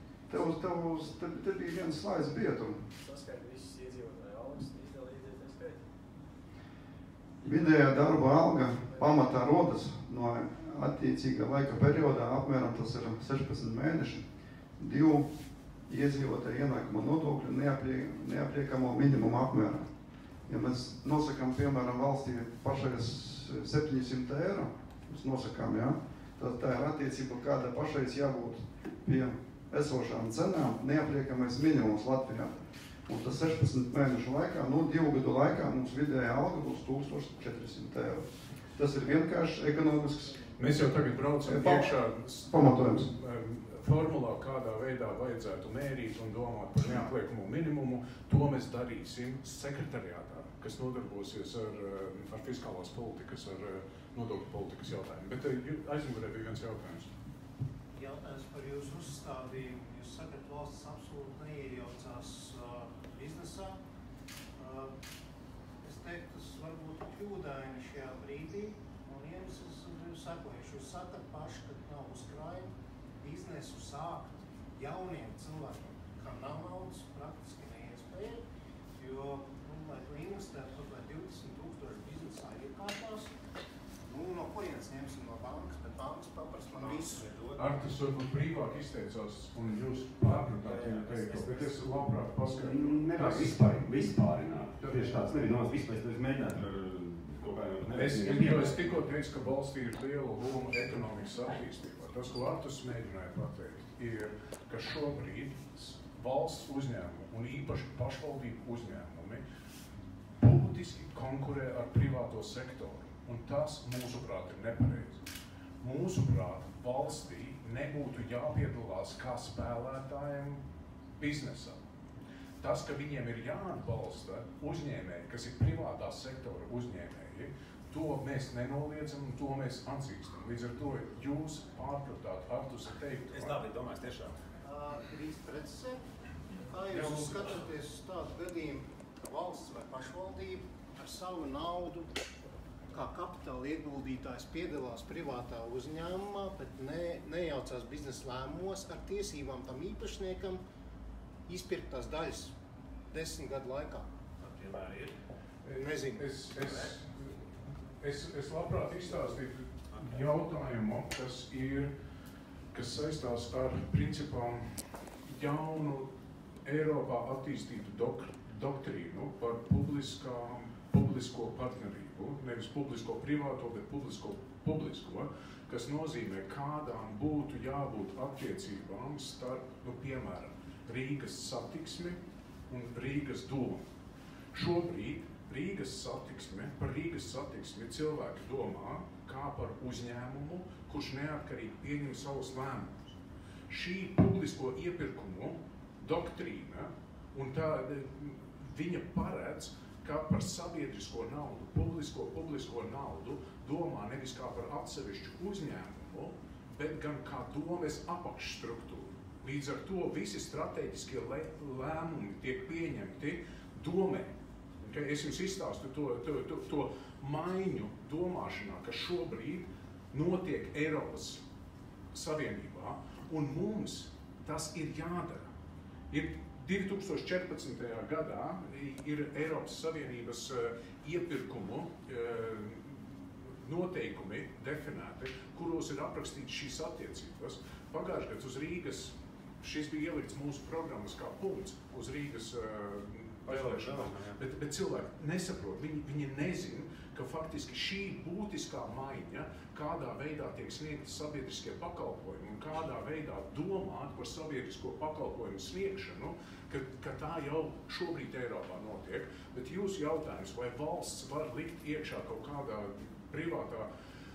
Te bija viens slaids bija tur. Saskaita visas iedzīvotāju algas, izdalīties neskaita. Vidējā darba alga pamatā rodas no attiecīgā laika periodā, apmēram tas ir 16 mēneši, 2 iedzīvotāju ienākuma nodokļu neapliekamo minimumu apmērā. Ja mēs nosakām, piemēram, valstī pašais 700 eiro, mēs nosakām, jā, tad tā ir attiecība, kāda pašais jābūt pie esošām cenām neapliekamais minimums Latvijā. Un tas 16 mēnešu laikā, 2 gadu laikā mums vidējā alga būs 1400 eiro. Tas ir vienkārši ekonomisks Mēs jau tagad braucam iekšā pamatojums. Formulā, kādā veidā vajadzētu mērīt un domāt par neapliekamo minimumu. To mēs darīsim sekretariātā, kas nodarbosies ar fiskālās politikas, ar nodokļu politikas jautājumiem. Bet aizmugurē bija viens jautājums. Jautājums par jūsu uzstādījumu. Jūs sakat, valsts absolūti neiejaucās biznesā. Es teiktu, tas varbūt kļūdaini šajā brīdī, un iemesls ir sekojuši. Jūs sakat paši, ka nav uzkrājumi. Biznesu sākt jauniem cilvēkiem, kam nav naudas, praktiski neiespēja, jo, lai tu investētu kaut vai 20 000 biznesā iekārtās, no kurienes ņemsim no bankas, bet bankas paprast man visu. Artis varbūt brīvāk izteicās, un jūs pārpratāt viņu teikto, bet es labprāt paskaidrotu. Nevajag vispārināt. Tieši tāds nebija nāc vispār, es mēģinātu ar kaut kā jau Es tikko teicu, ka valstī ir liela loma ekonomikas attīstībā. Tas, ko Artus mēģināja pateikt, ir, ka šobrīd valsts uzņēmumi un īpaši pašvaldību uzņēmumi būtiski konkurē ar privāto sektoru. Un tas, mūsuprāt, ir nepareizi. Mūsuprāt, valstī nebūtu jāpiedalās kā spēlētājiem biznesā. Tas, ka viņiem ir jāatbalsta uzņēmēji, kas ir privātā sektora uzņēmēji, to mēs nenoliedzam un to mēs atzīstam. Līdz ar to jūs pārpratāt Artusa teiktu. Es tā biju domājis tiešām. Drīz precizēt, kā jūs skatāties uz tādu gadījumu, ka valsts vai pašvaldība ar savu naudu kā kapitāla ieguldītājs piedalās privātā uzņēmumā, bet nejaucās biznesa lēmumos ar tiesībām tam īpašniekam izpirkt tās daļas 10 gadu laikā. Piemēram ir. Nezinu. Es labprāt izstāstītu jautājumu, kas saistās ar principām jaunu Eiropā attīstītu doktrīnu par publisko partnerību, nevis publisko privāto, bet publisko, kas nozīmē, kādām būtu jābūt attiecībām starp, piemēram, Rīgas satiksmi un Rīgas domu. Šobrīd par Rīgas satiksmi cilvēki domā kā par uzņēmumu, kurš neatkarīgi pieņem savus lēmumus. Šī publisko iepirkumu doktrīna un viņa paredz, ka par sabiedrisko naudu, publisko naudu domā nevis kā par atsevišķu uzņēmumu, bet gan kā domes apakšstruktūru. Līdz ar to visi strateģiskie lēmumi tiek pieņemti domē. ka es jums izstāstu to maiņu domāšanā, kas šobrīd notiek Eiropas Savienībā, un mums tas ir jādara. Ir 2014. gadā ir Eiropas Savienības iepirkumu noteikumi definēti, kuros ir aprakstīts šīs attiecības. Pagājušajā gads uz Rīgas, šis bija ielikts mūsu programmas kā punkts uz Rīgas vēlēšanām, bet cilvēki nesaprot, viņi nezin, ka faktiski šī būtiskā maiņa, kādā veidā tiek sniegti sabiedriskie pakalpojumi un kādā veidā domāt par sabiedrisko pakalpojumu sniegšanu, ka tā jau šobrīd Eiropā notiek, bet jūsu jautājums, vai valsts var likt iekšā kaut kādā privātā,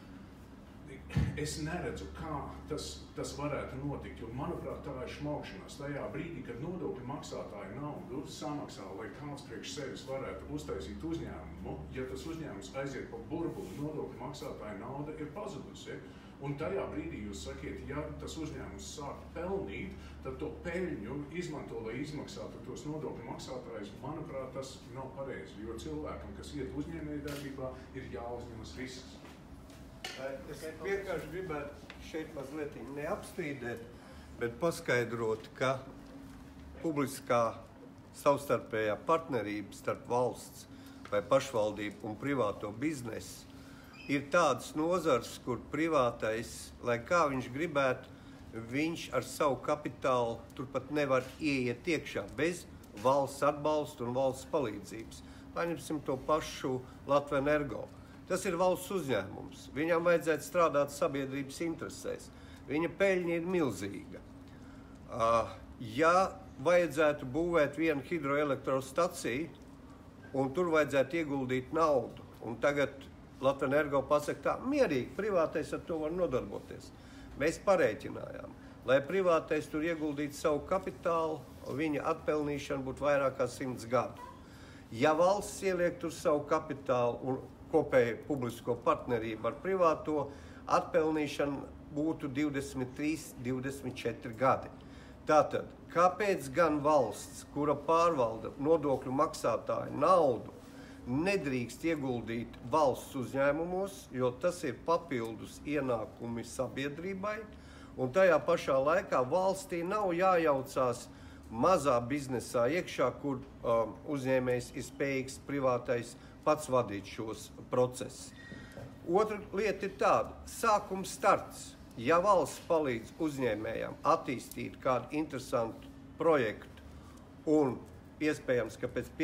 es neredzu, kā tas varētu notikt, jo, manuprāt, tā ir šmaukšanās. Tajā brīdī, kad nodokļu maksātāju naudu samaksā, lai kāds priekš sevis varētu uztaisīt uzņēmumu, ja tas uzņēmums aiziet pa burbuli, nodokļu maksātāju nauda ir pazudusi. Un tajā brīdī jūs sakiet, ja tas uzņēmums sāk pelnīt, tad to peļņu izmanto, lai izmaksātu tos nodokļu maksātājus. Manuprāt, tas nav pareizi, jo cilvēkam, kas iet uzņēmējdarbībā, ir jāuzņemas risks. Es vienkārši gribētu šeit mazliet neapstrīdēt, bet paskaidrot, ka publiskā savstarpējā partnerība starp valsts vai pašvaldību un privāto biznesu ir tādas nozars, kur privātais, lai kā viņš gribētu, viņš ar savu kapitālu turpat nevar ieiet iekšā bez valsts atbalsta un valsts palīdzības. Paņemsim to pašu Latvenergo. Tas ir valsts uzņēmums. Viņam vajadzētu strādāt sabiedrības interesēs. Viņa peļņa ir milzīga. Ja vajadzētu būvēt vienu hidroelektrostaciju, un tur vajadzētu ieguldīt naudu, un tagad Latvenergo pasaka tā, mierīgi, privātais ar to var nodarboties. Mēs parēķinājām, lai privātais tur ieguldītu savu kapitālu, viņa atpelnīšana būtu vairāk kā 100 gadu. Ja valsts ieliek tur savu kapitālu un kopēju publisko partnerību ar privāto, atpelnīšana būtu 23, 24 gadi. Tātad, kāpēc gan valsts, kura pārvalda nodokļu maksātāju naudu, nedrīkst ieguldīt valsts uzņēmumos, jo tas ir papildus ienākumi sabiedrībai, un tajā pašā laikā valstī nav jājaucās mazā biznesā iekšā, kur uzņēmējs ir spējīgs privātais pats vadīt šos procesus. Otra lieta ir tāda, sākuma starts. Ja valsts palīdz uzņēmējām attīstīt kādu interesantu projektu un iespējams, ka pēc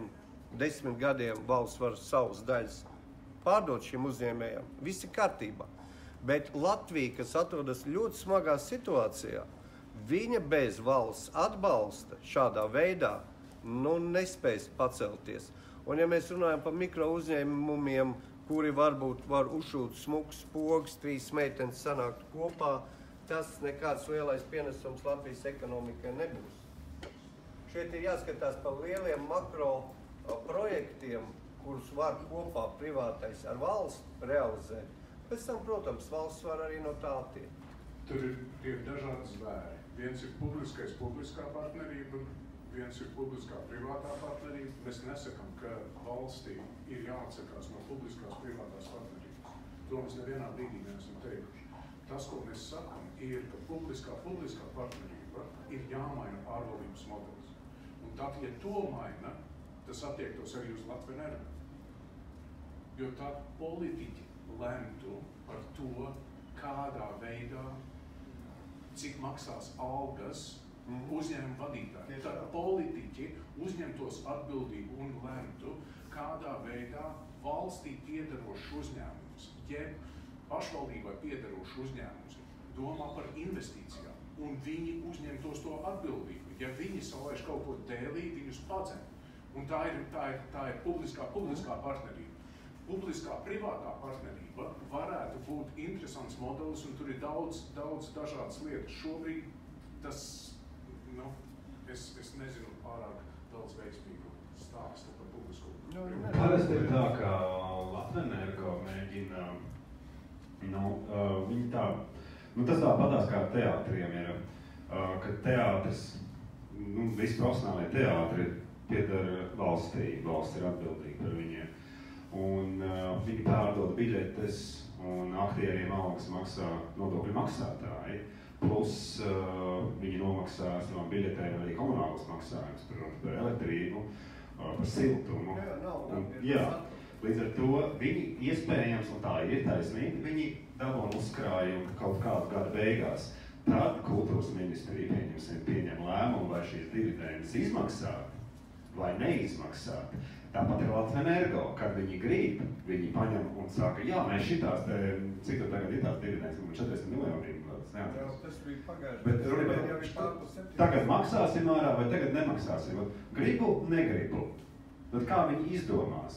5-10 gadiem valsts var savas daļas pārdot šiem uzņēmējām, viss ir kārtībā. Bet Latvija, kas atrodas ļoti smagā situācijā, viņa bez valsts atbalsta šādā veidā nespējas pacelties. Un ja mēs runājam par mikro uzņēmumiem, kuri varbūt var uzšūt smuks pogas, 3 meitenes sanākt kopā, tas nekāds lielais pienesums Latvijas ekonomikai nebūs. Šeit ir jāskatās par lieliem makro projektiem, kurus var kopā privātais ar valsts realizēt. Pēc tam, protams, valsts var arī no tā attiekt. Tur ir dažādi zvēri. Viens ir publiskā partnerība, viens ir publiskā privātā partnerība. Mēs nesakām, ka valstī ir jāatsakās no publiskās privātās partnerības. To mēs nevienā brīdī neesam teikuši. Tas, ko mēs sakām, ir, ka publiskā partnerība ir jāmaina pārvaldības modelis. Un tad, ja to maina, tas attiektos arī uz Latvenergo. Jo tad politiķi lemtu par to, kādā veidā, cik maksās algas uzņēmuma vadītāji. Tad politiķi uzņemtos atbildību un lemtu, kādā veidā valstī piederošs uzņēmums, jeb pašvaldībai piederošs uzņēmums domā par investīcijām, un viņi uzņemtos to atbildību. Ja viņi salaiž kaut ko dēlī, viņus padzem. Un tā ir publiskā partnerība. Publiskā privātā partnerība varētu būt interesants modelis, un tur ir daudz dažādas lietas. Šobrīd tas, es nezinu pārāk daudz veiksmīgu stāstu par publisko. Parasti ir tā, ka Latvenergo mēģina, viņi tā, tas tāpatās kā teātriem ir, ka teātris, visi profesionālie teātri pieder valstī, valsts ir atbildīga par viņiem. Un viņi pārdod biļetes, un aktieriem algas maksā nodokļu maksātāji, plus viņi nomaksā savām biļetēm arī komunālas maksājumus par elektrību, par siltumu. Jā, līdz ar to viņi iespējams, un tā ir taisnība, viņi dabūna uzkrājumu kaut kādu gadu beigās. Tad kultūras ministrija pieņem lēmumu, vai šīs dividendes izmaksāt vai neizmaksāt. Tāpat ir Latvenergo, kad viņi grib, viņi paņem un saka, jā, mēs šitās, cik tad tagad ir tās dividendes, 40 miljoni. Jā, tas bija pagājuši. Bet tagad maksāsim ārā vai tagad nemaksāsim? Gribu, negribu. Tad kā viņi izdomās?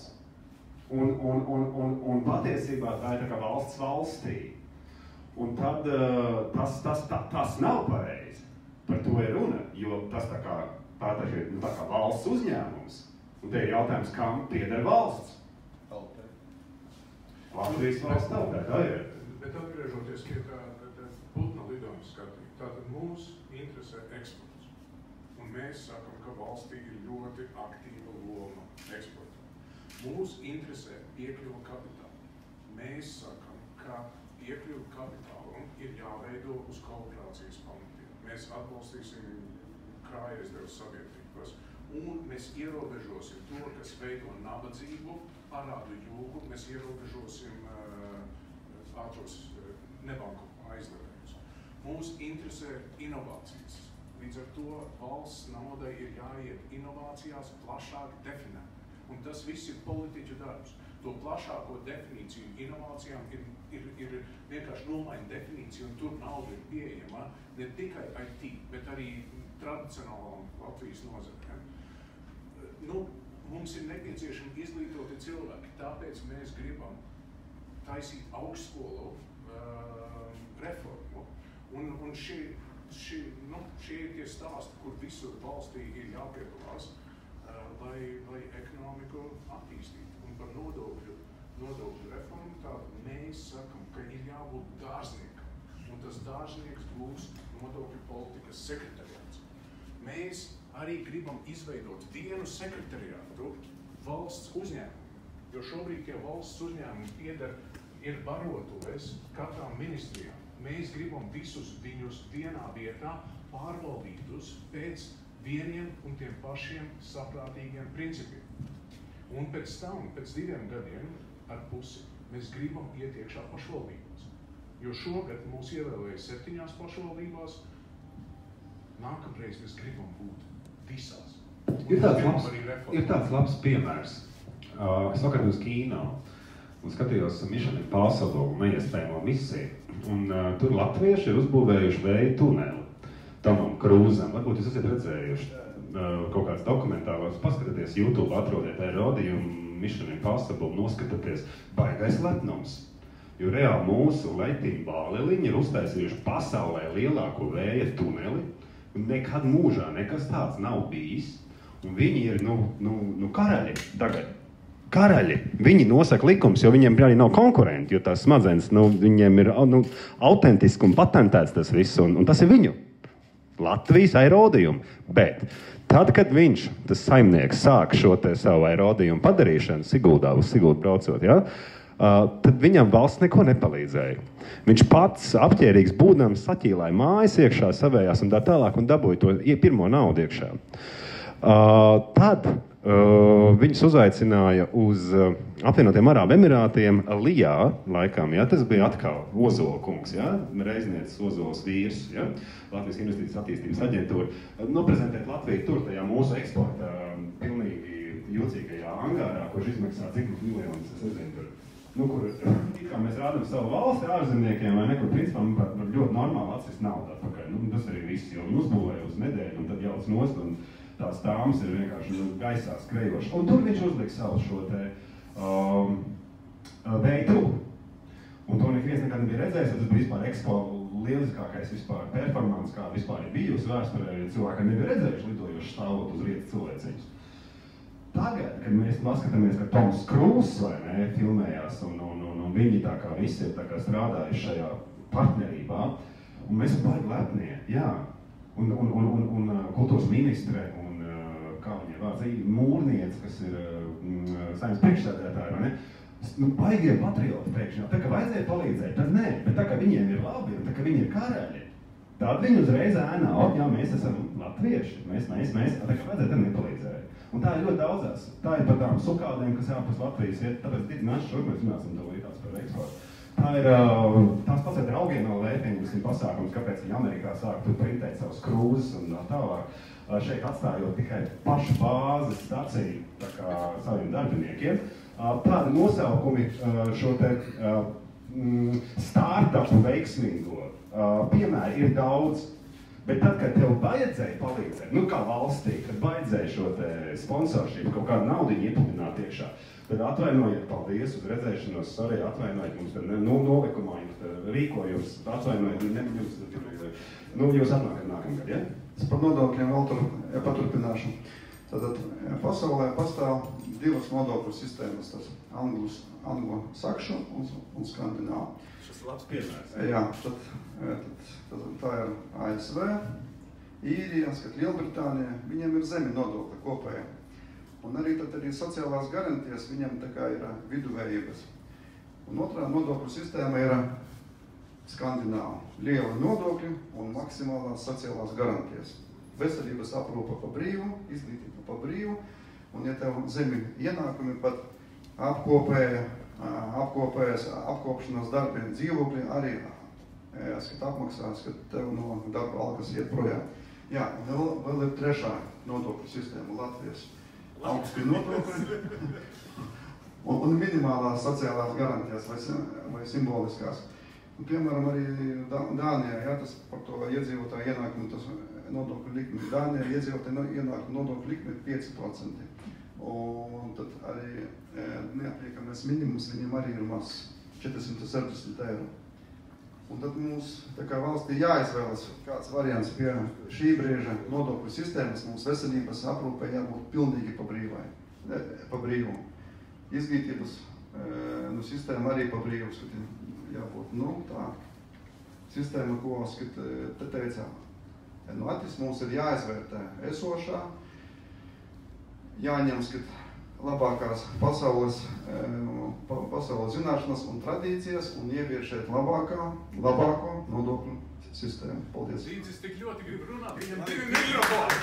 Un patiesībā tā ir tā kā valsts valstī. Un tad tas nav pareizi. Par to ir runa, jo tas tā kā valsts uzņēmums. Un te ir jautājums, kam pieder valsts? Tautai. Latvijas valsts tautai, tā ir. Bet atgriežoties pie tā putna lidojuma skatījuma, tātad mūs interesē eksports. Un mēs sakam, ka valstī ir ļoti aktīva loma eksportā. Mūs interesē piekļuva kapitāla. Mēs sakam, ka piekļuva kapitālam ir jāveido uz kooperācijas pamatiem. Mēs atbalstīsim krājaizdevu sabiedrības, un mēs ierobežosim to, kas veido nabadzību, parādu jūgu, mēs ierobežosim ātros nebanku aizdevējus. Mūs interesē inovācijas. Līdz ar to valsts naudai ir jāiet inovācijās plašāk definēt. Un tas viss ir politiķu darbs. To plašāko definīciju inovācijām ir vienkārši nomaina definīcija, un tur nauda ir pieejama ne tikai IT, bet arī tradicionālām Latvijas nozarēm. Mums ir nepieciešami izglītoti cilvēki, tāpēc mēs gribam taisīt augstskolu reformu. Un šie ir tie stāsti, kur visur valstī ir jāpiedalās, lai ekonomiku attīstītu. Un par nodokļu reformu tādu mēs sakam, ka ir jābūt dārzniekam. Un tas dārznieks būs nodokļu politikas sekretariāts. Mēs arī gribam izveidot vienu sekretariātu valsts uzņēmumu, jo šobrīd tie valsts uzņēmumi ir barotuves katrām ministrijām. Mēs gribam visus viņus vienā vietā pārvaldītus pēc vieniem un tiem pašiem saprātīgiem principiem. Un pēc tam, pēc 2 gadiem ar pusi, mēs gribam iet iekšā pašvaldībās. Jo šogad mūs ievēlēja 7 pašvaldībās, nākamreiz mēs gribam būt visās. Ir tāds labs piemērs. Es vakar uz kino un skatījos Mission Impossible neiespējamo misiju. Un tur latvieši ir uzbūvējuši vēja tuneli Tomam Krūzam. Varbūt jūs esat redzējuši kaut kāds dokumentālos, paskatieties YouTube, atrodiet aerodījumu Mission Impossible, noskatieties, baigais lepnums. Jo reāli mūsu leķim Bāleliņi ir uztaisījuši pasaulē lielāko vēja tuneli, un nekad mūžā nekas tāds nav bijis. Un viņi ir, karaļi tagad. Karaļi. Viņi nosaka likums, jo viņiem arī nav konkurenti, jo tās smadzenes, viņiem ir autentiski un patentēts tas viss, un tas ir viņu. Latvijas aerodījumu. Bet tad, kad viņš, tas saimnieks, sāk šo te savu aerodījumu padarīšanu Siguldā, uz Siguldu braucot, tad viņam valsts neko nepalīdzēja. Viņš pats apķērīgs būdams saķīlāja mājas iekšā savējās un tā tālāk un dabūja to pirmo naudu iekšā. Tad viņus uzaicināja uz apvienotiem Arābu Emirātiem Lijā laikam, tas bija atkal Ozola kungs, reizniecis Ozolas vīrs, Latvijas Investīcijas attīstības aģentūra, noprezentēt Latviju tur tajā mūsu eksporta pilnīgi jocīgajā angārā, kurš izmaksā cik miljonus, es nezinu, tur, kur kā mēs rādam savu valsti ārzemniekiem, vai nekur principā var ļoti normāli atsist naudu atpakaļ. Tas arī viss, jo uzbūvēja uz nedēļu un tad jauc nost un tās tāmas ir vienkārši gaisā skrejošas. Un tur viņš uzliek savu šo te vēju trupu. Un to neviens nekad nebija redzējis, tas bija vispār ekspo lieliskākais vispār performance, kā vispār ir bijusi vēsturē, jo cilvēki nebija redzējuši lidojoši stāvot uz vietas cilvēciņus. Tagad, kad mēs paskatāmies, ka Toms Krūzs, vai ne, filmējās, un viņi tā kā visi ir tā kā strādājuši šajā partnerībā, un mēs baigi lepnie, jā. Un kultūras ministre un kā viņai vārds, mūrniece, kas ir saimnes priekšsēdētāji, vai ne? Nu, baigie patrioti pēkšņi, tā kā vajadzēja palīdzēt, tad nē, bet tā kā viņiem ir labi, un tā kā viņi ir karaļi, tad viņi uzreiz ēnā, jā, mēs esam latvieši, mēs, tā kā vajadzēja, tad nepalīdzēja. Un tā ir ļoti daudzās, tā ir par tām sukādēm, kas jāpus Latvijas iet, tāpēc nāc šur, mēs runāsim to līdās par eksportu. Tā ir, tās pats ar draugiem vēl vērtīgi pasākums, kāpēc viņi Amerikā sāk tur printēt savus krūzes un tālāk. Šeit atstājot tikai pašu bāzes staciju tā kā saviem darbiniekiem. Tādi nosaukumi šo te startupu veiksmīgo piemēri ir daudz, bet tad, kad tev vajadzēja palīdzēt, nu kā valstī, kad vajadzēja šo te sponsorship, kaut kādu naudiņu iepludināt iekšā, tad atvainojiet, paldies uz redzēšanos, sorry, atvainojiet, mums te nolikumā, jums rīkojums, atvainojiet, jūs atnākat nākamgad, ja? Es par nodokļiem vēl tur paturpināšu. Tātad pasaulē pastāv divas nodokļu sistēmas, tas anglo-sakšu un skandināvu. Šis labs piemērs. Jā, tad tā ir ASV, Īrija, Lielbritānija, viņiem ir zemi nodokļa kopējā. Un arī sociālās garantijas viņam tā kā ir viduvējības. Un otrā nodokļu sistēma ir skandināva. Liela nodokļi un maksimālās sociālās garantijas. Veselības aprūpa pa brīvu, izglītība pa brīvu, un ja tev zemi ienākumi pat apkopšanas darbiem dzīvokļi arī apmaksās, kad tev no darba algas iet projām. Jā, vēl ir trešā nodokļu sistēma Latvijas. Augsti nodokļi un minimālās sociālās garantijas vai simboliskās. Un, piemēram, arī Dānijā, jā, tas par to iedzīvotāju ienākumu, tas nodokļu likmi. Dānijā iedzīvotāju ienākumu nodokļu likmi ir 5%. Un tad arī neapliekamais minimums viņam arī ir maz 460 eiro. Un tad mums tā kā valstī jāizvēlas kāds variants pie šī brīža nodokļu sistēmas. Mums veselības aprūpē jābūt pilnīgi pa brīvu. Izglītības sistēma arī pa brīvu, jābūt, tā sistēma, ko, te teicā, mums ir jāizvērtē esošā, jāņem, labākās pasaules zināšanas un tradīcijas un ievieš šeit labāko nodokļu sistēmu. Paldies. Līdzis tik ļoti grib runāt, viņam 2 mikrofoni.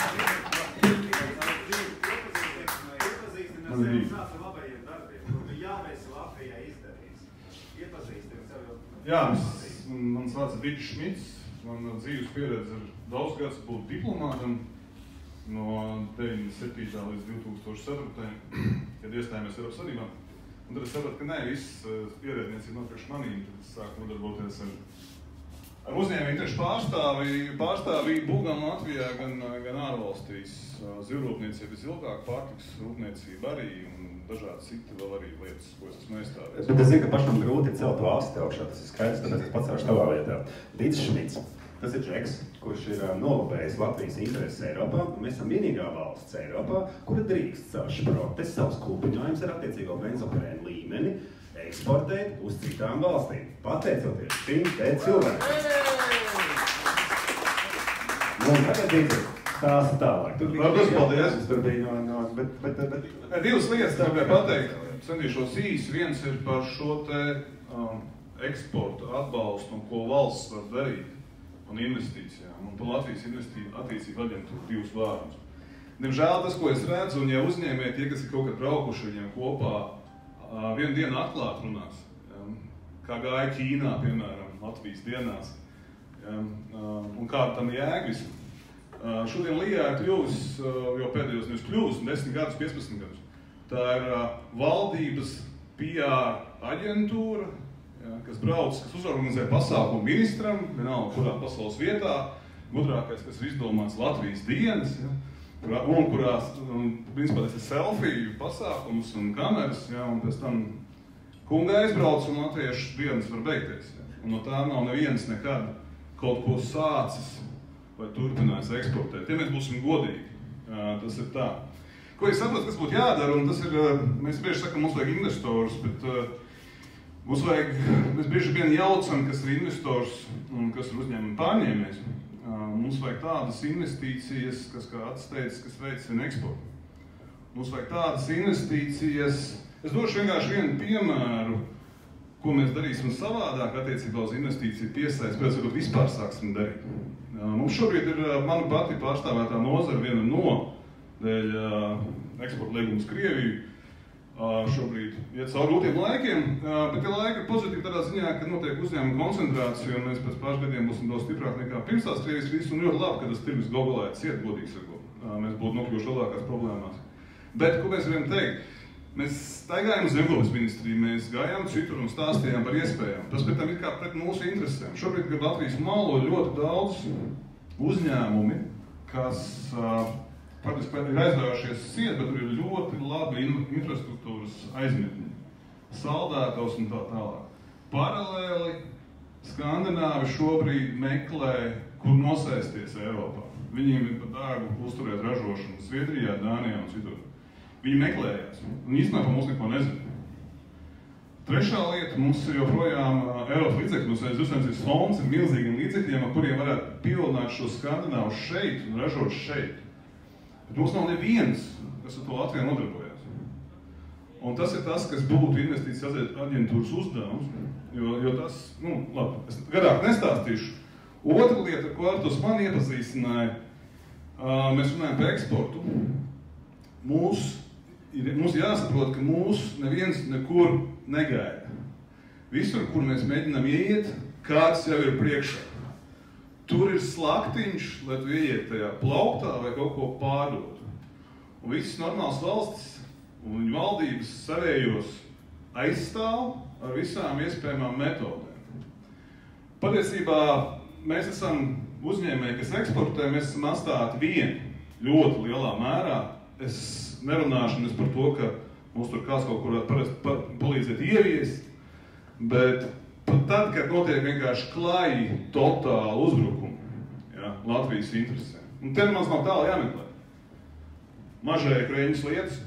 Iepazīstinās sevi kāds ar labajiem darbiem. Jāvēs Latvijā izdarīs. Iepazīstinās sevi. Jā, mans vārds ir Vidis Šmits. Man dzīves pieredze ir daudz gads būt diplomātam no 97. līdz 2004. kad iestājāmies Eiropas Savienībā. Un tad es sapratu, ka nē, viss ierēdniecība nav priekš manīm. Tad es sāku nodarboties ar uzņēmēju interešu pārstāvību gan Latvijā, gan ārvalstīs. Zivrūpniecība visilgāk, pārtiks rūpniecība arī un dažādi citi vēl arī lietas, ko es esmu aizstāvies. Bet es zinu, ka pašam grūti celt to asti augšā, tas ir skaidrs, tāpēc es pacelšu tavā vietā. Vidis Šmits, tas ir Džeks, kurš ir nolabējis Latvijas intereses Eiropā, un mēs esam vienīgā valsts Eiropā, kura drīkst savus šprotes, savus kūpiņojumus ar attiecīgo benzoperēnu līmeni eksportēt uz citām valstīm, pateicoties šim te cilvēkiem. Un tagad Vidis stāsta tālāk. Paldies! Tur bija Divas lietas gribēju pateikt. Centīšos īsi. Viens ir par šo te eksportu atbalstu un ko valsts var darīt un investīcijām. Un par Latvijas attīstību aģentūru 2 vārdus. Diemžēl tas, ko es redzu, un ja uzņēmēji tie, kas ir kaut kad braukuši viņiem kopā, vienu dienu atklāt runās. Kā gāja Ķīnā, piemēram, Latvijas dienās. Un kā tam jēga visu. Šodien Lijā ir kļuvis, jau pēdējos nevis kļuvis, 10 gadus, 15 gadus. Tā ir valdības PR aģentūra, kas brauc, kas uzorganizē pasākumu ministram, vienalga kurā pasaules vietā, gudrākais, kas ir izdomāts Latvijas dienas, un kurās, principā, tas ir selfiju pasākums un kameras, un pēc tam kunga aizbrauc un latviešu dienas var beigties. Un no tā nav neviens nekad kaut ko sācis vai turpinājis eksportēt. Ja mēs būsim godīgi, tas ir tā. Ko es saprotu, kas būtu jādara, un tas ir, mēs bieži sakam, mums vajag investorus, bet mēs bieži vien jaucam, kas ir investors un kas ir uzņēmuma pārņēmējs. Mums vajag tādas investīcijas, kas, kā atsteidz, kas veicina eksportu. Mums vajag tādas investīcijas. Es došu vienkārši vienu piemēru, ko mēs darīsim savādāk attiecībā uz investīciju piesaisti, pēc varbūt vispār sāksim darīt. Mums šobrīd ir mana pati pārstāvētā nozara viena no dēļ eksporta līguma uz Krieviju. Šobrīd iet cauri grūtiem laikiem, bet tie laiki ir pozitīvi tādā ziņā, ka notiek uzņēmuma koncentrācija, un mēs pēc pāris gadiem būsim daudz stiprāk nekā pirms tās Krievijas krīzes, un ļoti labi, ka tas tirgus galā ciet, godīgi sakot. Mēs būtu nokļuvuši lielākās problēmās. Bet, ko mēs varam teikt? Mēs staigājām uz Zemgājas ministriju, mēs gājām citur un stāstījām par iespējām. Tas pēc tam ir kā pret mūsu interesēm. Šobrīd, kad Latvijas malo ļoti daudz uzņēmumi, kas faktiski ir aizraujušies ciet, bet tur ir ļoti labi infrastruktūras aizmetņi, saldētavs un tā tālāk. Paralēli Skandināvi šobrīd meklē, kur nosēsties Eiropā. Viņiem ir pat dārgu uzturēt ražošanu Zviedrijā, Dānijā un citur. Viņi meklējās, un īstenībā mums neko nezina. Trešā lieta, mums ir joprojām Eiropas līdzekļi, mums Zivsaimniecības fonds ir milzīgiem līdzekļiem, ar kuriem varētu pievilināt šo Skandināvu šeit un ražot šeit. Bet mums nav neviens, kas ar to Latvijā nodarbojas. Un tas ir tas, kas būtu investīcijas aģentūras uzdevums, jo tas, labi, es garāk nestāstīšu. Otra lieta, ko Arturs man iepazīstināja, mēs runājam par eksportu. Mums jāsaprot, ka mūs neviens nekur negaida. Visur, kur mēs mēģinām iet, kāds jau ir priekšā. Tur ir slaktiņš, lai tu ieiet tajā plauktā vai kaut ko pārdot. Un visas normālas valstis un viņu valdības savējos aizstāv ar visām iespējamām metodēm. Patiesībā mēs esam uzņēmēji, kas eksportē, mēs esam atstāti vieni ļoti lielā mērā. Es nerunāšu par to, ka mums tur kāds kaut kur parasti palīdzēt ieviest, bet pat tad, kad notiek vienkārši klāji totāli uzbrukumi Latvijas interesēm. Un te mans nav tālu jāmeklē. Mažēja Kreņas lietas.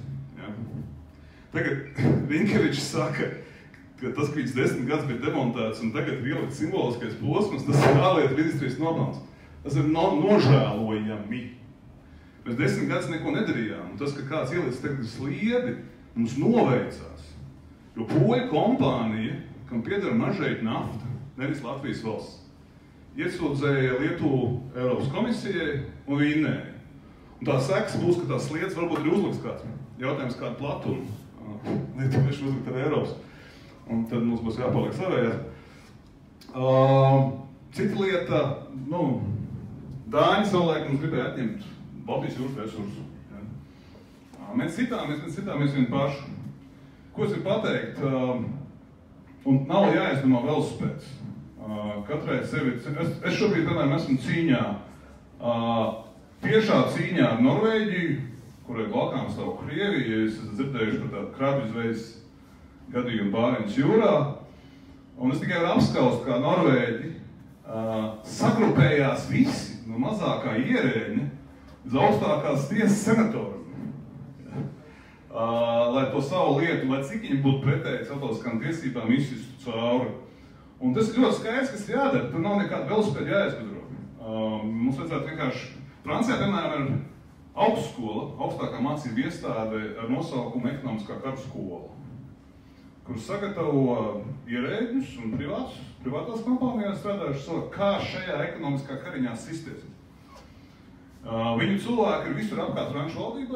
Tagad Vinkevičs saka, ka tas, ka viņš 10 gadus bija demontēts un tagad ir ielikt simboliskais posms, tas ir ārlietu ministrijas nopelns. Tas ir nožēlojami. Mēs 10 gadus neko nedarījām, un tas, ka kāds ielicis tagad sliedi, mums noveicās. Jo poļu kompānija, kam pieder Mažeita nafta, nevis Latvijas valsts, iesūdzēja Lietuvu Eiropas komisijai un vinnēja. Un tā sekas būs, ka tās sliedas varbūt ir uzliks kāds. Jautājums kādu platumu. Lietuvieši uzlikt ar Eiropas. Un tad mums būs jāpaliek savējās. Cita lieta, Dāņi savulaik mums gribēja atņemt Baltijas jūras resursu. Mēs citāmies vien paši. Ko es ir pateikt? Un nav jāizdomā velospēds. Katrai sevi... Es šobrīd, piemēram, esmu cīņā. Tiešā cīņā ar Norvēģiju, kurai blakām stāv Krievija. Es esmu dzirdējuši par tādu krabju zvejas gadījumu Bāreņas jūrā. Un es tikai varu apskaust, kā Norvēģi sagrupējās visi no mazākā ierēģa uz augstākās tiesas senatoriem, lai to savu lietu, lai cik viņi būtu pretēji starptautiskām tiesībām izsistu cauri. Un tas ir ļoti skaidrs, kas ir jādara, tur nav nekāda velospēda jāizgudro. Mums vajadzētu vienkārši, Francijā, piemēram, ir augstskola, augstākā mācība iestāde ar nosaukumu ekonomiskā kara skola, kur sagatavo ierēģus un privātās kompānijās strādājuši cilvēku, kā šajā ekonomiskā kariņā sisties. Viņu cilvēki ir visur apkārt franču valdībai.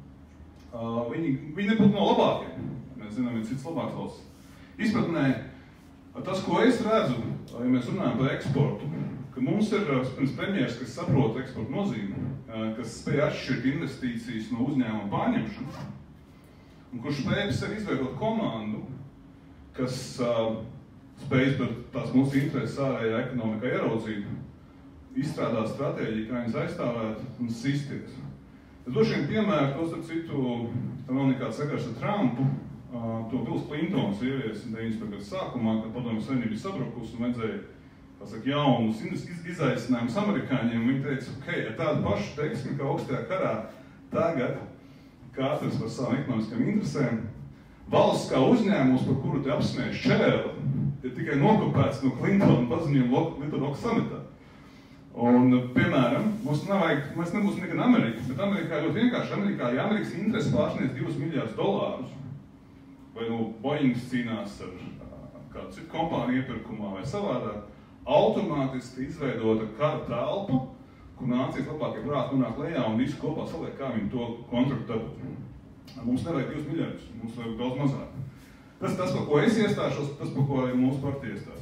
Viņi nebūtu no labākiem. Mēs zinām, ir cits labāks valsts. Izpratnē, tas, ko es redzu, ja mēs runājam par eksportu, ka mums ir premjeras, kas saprot eksportu nozīmi, kas spēj atšķirt investīcijas no uzņēmuma pārņemšanu, un kurš spēj sev izveidot komandu, kas spēj par tās mūsu intereses ārējā ekonomikā ieraudzīt, izstrādāt stratēģiju, kā viņas aizstāvēt un sisties. Es došu vienu piemēru, to starp citu, tam vēl nekāds sakars ar Trumpu, to Bills Clintons ievies 90. gadu sākumā, kad Padomju Savienība bija sabrukusi un vajadzēja, jaunus izaicinājumus amerikāņiem. Viņi teica, ar tādu pašu teiksmi, kā augstajā karā, tagad katrs par savām ekonomiskām interesēm, valsts kā uzņēmums, par kuru te apsmējas čēli, ir tikai nokopēts no Clintona paziņojuma Little Rock samitā. Un, piemēram, mēs nebūsim nekad Amerika, bet Amerikā ļoti vienkārši. Amerikā, ja Amerikas interesi pārsniedz $2 miljardus, vai Boeings cīnās ar kādu citu kompāniju iepirkumā vai savādāk, automātiski izveidota kara telpa, kur nācijas labākie prāti nonāk lejā un visi kopā saliek, kā viņi to kontraktu dabūt. Mums nevajag 2 miljardus, mums vajag daudz mazāk. Tas, par ko es iestāšos, tas, par ko mūsu partija iestās.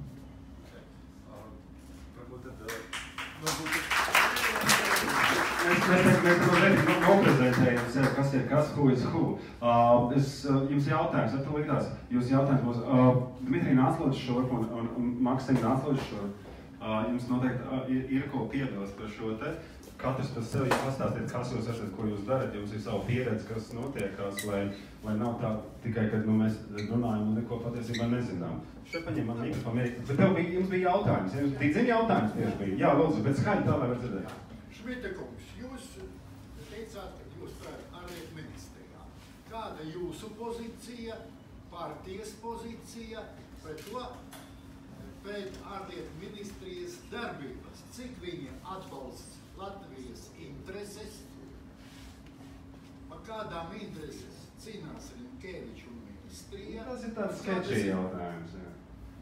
Mēs noprezentējam sevi, kas ir kas, who is who. Jums jautājums, ja tu līdās, jūs jautājums būs, Dmitrij nāc lūdzu šurp un Maksim nāc lūdzu šurp. Jums noteikti ir ko piebilst par šo te. Katrs par sevi pastāstiet, kas jūs esat, ko jūs darat, jums ir savu pieredzi, kas notiekās, lai nav tā tikai, kad mēs runājam un neko patiesībā nezinām. Šeit paņem man mikrofonu, bet jums bija jautājums, jums tīdziņa jautājums tieši bija. Jā, lūdzu, bet skaļi tā, lai var dzirdēt. Šmita kungs, jūs teicāt, ka jūs strādājat ārlietu ministrijā. Kāda jūsu pozīcija, partijas pozīcija pēc ārlietu ministrijas darbības? Cik viņi atbalsta Latvijas intereses? Pa kādām intereses cīnās Rinkēvičs un ministrija? Tas ir tāds sketčī jautājums, jā.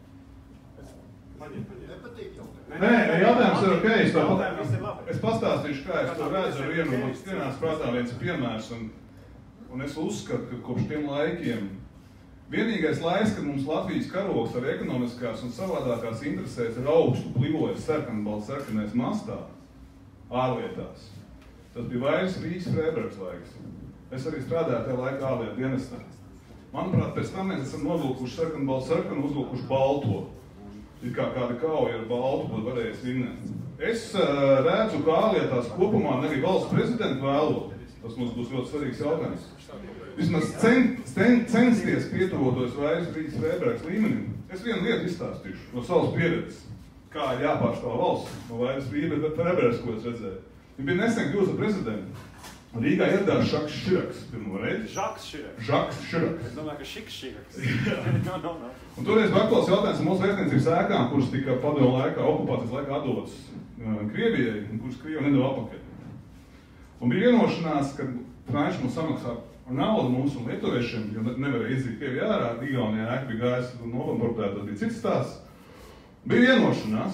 Nepatīk jautājums. Nē, jautājums ir ok. Es pastāstīšu, kā es to redzu ar vienu. Man ienāca prātā viens piemērs, un es uzskatu, ka kopš tiem laikiem vienīgais laiks, kad mums Latvijas karogs ar ekonomiskās un savādākās interesēs ir augstu plivojas sarkanbalts-sarkanais mastā ārlietās. Tas bija Vairas Rīgas Freibergs laiks. Es arī strādāju tajā laikā ārlietu dienestā. Manuprāt, pēc tam mēs esam nodvilkuši sarkanbalts-sarkanu, uzvilkuši balto. Ir kā kāda kauja ar baltu, ko varēs vinnēt. Es redzu, ka ārlietās kopumā un arī valsts prezidentu vēlot. Tas mums būs ļoti svarīgs jautājums. Vismaz censties pietuvoties Vairas Rīgas Freibergs līmenim. Es vienu lietu izstāstīšu no savas pieredzes, kā ir jāpārstāv valsts no Vairas Rīgas Freibergs, ko es redzēju. Viņa bija nesen kļūsta prezidenta. Rīgā ieradās Žaks Širaks pirmo reizi. Žaks Širaks. Žaks Širaks. Es domāju, ka Šiks Širaks. No. Un toreiz bija aktuāls jautājums mūsu vēstniecības ēkām, kuras tika padomu laikā, okupācijas laikā atdotas Krievijai, un kuras Krievi nedeva atpakaļ. Un bija vienošanās, ka Franči mums samaksā naudu mums un lietuviešiem, jo nevarēja izzīt Krievijā ārā, Igaunijā ēka bija gājis novamportēt, tas bija cits stāsts. Bija vienošanās,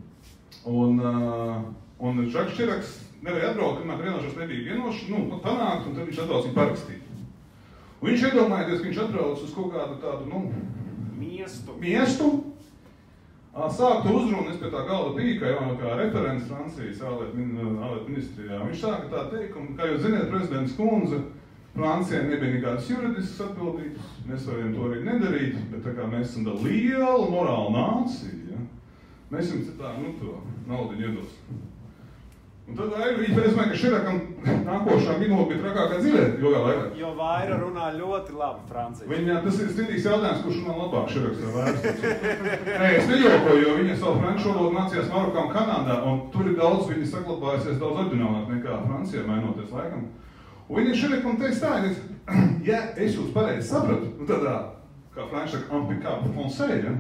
un Žaks Širaks nevarēja atbraukt, kamēr vienošanās nebija panākt, un tad viņš atbrauc viņu parakstīt. Un viņš iedomājoties, ka viņš atbrauc uz kaut kādu tādu, miestu, sāktu uzrunu, es pie tā galda biju, kā referents Francijas ārlietu ministrijā. Viņš sāka tā teikumu, kā jūs ziniet, prezidents kundze, Francijai nebija nekādas juridiskas atbildības, mēs varējām to arī nedarīt, bet tā kā mēs esam tā liela morāla nācija, mēs jums tā, to naudiņu iedosim. Un tad es domāju, ka Širakam nākošā minūte bija trakākā dzīvēt ilgā laikā. Jo Vaira runā ļoti labi Francijas. Viņā tas ir strīdīgs jautājums, kurš runā labāk Širaks vai Vairas. Nē, es nejokoju, jo viņa savu franču valodu mācījās Marokā un Kanādā, un tur ir daudz, viņi saglabājusies daudz oriģinālāk nekā Francijā, mainoties laikam. Un viņa Širakam teica tā, ja es jūs pareizi sapratu, un tad, kā franči saka, impeccable français, ja?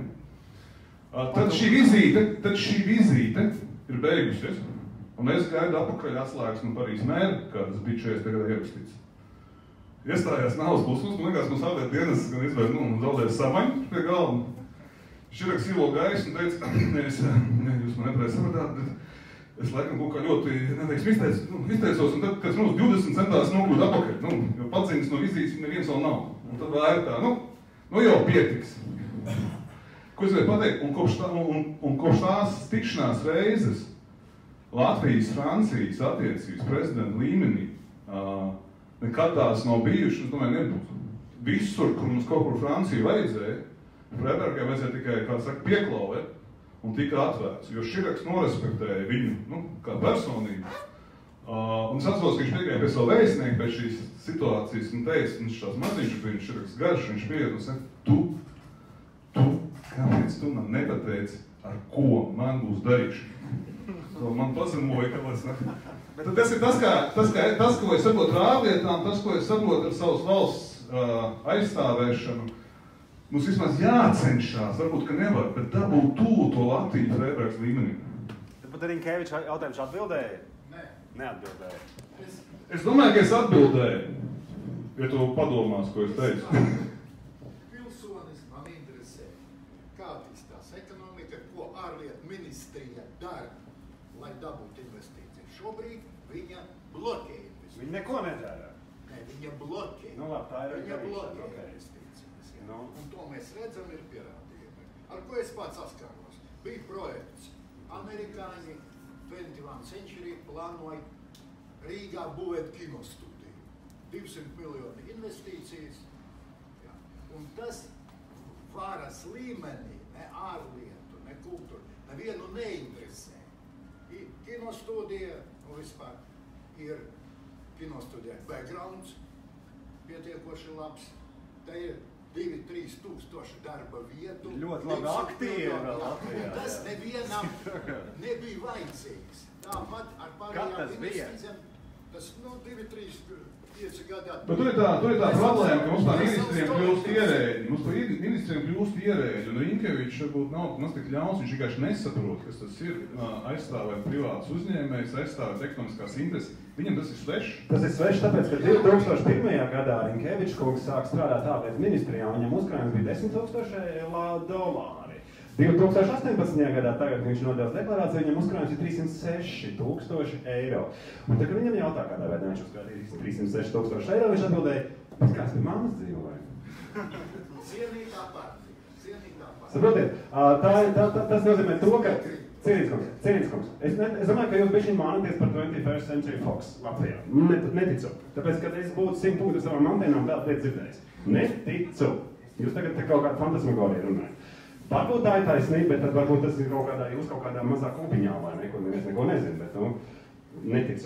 Tad šī vizīte ir beigusies. Un es gaidu apakaļ atslēgas no Parīzes mēra, kā tas bija 40 gadā ierakstīts. Iestājās Navas Busls, man liekas, mums ārlietu dienas gan izvēl, zaudēja samaņu pie galda. Širaks ilo gaisu un teica, jūs man nepareizi sapratāt, bet es laikam kaut kā ļoti neveiksmi izteicos, un tad, kad mums 20 centās nokļūt apakaļ, jo padziņas no vizītes neviens vēl nav. Un tad Vaira tā, jau pietiks. Ko es gribēju pateikt, un kopš tās tikšanās reizes Latvijas, Francijas attiecības prezidenta līmenī nekad tās nav bijušas, es domāju, nebūtu. Visur, kur mums kaut kur Franciju vajadzēja, Freibergai vajadzēja tikai, kā saka, pieklauvēt un tika atvērts, jo Širaks norespektēja viņu, kā personību. Un es atceros, ka viņš piegāja pie savu vēstnieku pēc šīs situācijas un teica, viņš tās maziņš, viņš Širaks garš, viņš pieiet un saka, tu, kāpēc tu man nepateici, ar ko man būs darīšana? Man pazemoja, bet tas ir tas, ko es saprotu ar ārlietām, tas, ko es saprotu ar savas valsts aizstāvēšanu. Mums vismaz jācenšās, varbūt, ka nevar, bet dabūt to Latviju Freibergs līmenī. Bet Varbūt arī Rinkeviča jautājums atbildēja? Nē. Neatbildēja. Es domāju, ka es atbildēju, ja tu padomās, ko es teicu. Pilsonis man interesē, kā attīstās ekonomika, ko ārlietu ministrija dara, lai dabūtu investīcijas. Šobrīd viņa bloķē investīcijas. Viņa neko nedara. Nē, viņa bloķē. Nu, labi, tā ir viņa bloķē okay. investīcijas. Ja? Nu. Un to mēs redzam, ir pierādījumi. Ar ko es pats saskāros? Bija projekts. Amerikāņi 21 Century plānoja Rīgā būvēt kinostudiju. 200 miljoni investīcijas. Ja? Un tas varas līmenī, ne ārlietu, ne kultūru, nevienu neinteresē. Kinostudija, nu vispār, ir kinostudijai backgrounds pietiekoši labs. Te ir 2-3 tūkstoši darba vietu. Ļoti labi aktīvi vēl Latvijā. Tas nevienam nebija vajadzīgs. Tāpat ar pārējām investīcijām. Tas, 2-3-5 gadā. Bet tur ir tā problēma, ka mums tā ministriem kļūst ierēģi. Mums tā ministriem kļūst ierēģi. Un Rinkevičs varbūt nav maz tik ļauns, viņš vienkārši nesaprot, kas tas ir aizstāvēt privātus uzņēmējus, aizstāvēt ekonomiskās intereses. Viņam tas ir svešs. Tas ir svešs, tāpēc, ka 2001. gadā Rinkevičs kungs sāk strādāt ārlietu ministrijā, un viņam uzkrājums bija $10,000. 2018. gadā, tagad viņš nodevis deklarāciju, viņam uzkrājums ir €306,000. Un tad, kad viņam jautā, kādā veidā viņš uzkrājis €306,000, viņš atbildēja, pēc kāds pie mammas dzīvoja. Cienītā partija. Saprotiet, tas nozīmē to, ka Cienīts kungs, es domāju, ka jūs bišķiņ mānaties par 21st Century Fox Latvijā. Neticu. Tāpēc, kad es būtu 100 punktu savām antēnām, vēl liet dzirdējis. Neticu. Jūs tagad te kaut kādu fantasmagoriju runājat. Varbūt tā ir taisnība, bet tad varbūt tas ir jūs kaut kādā mazā kupiņā vai neko, neviens neko nezinu, bet, neticu.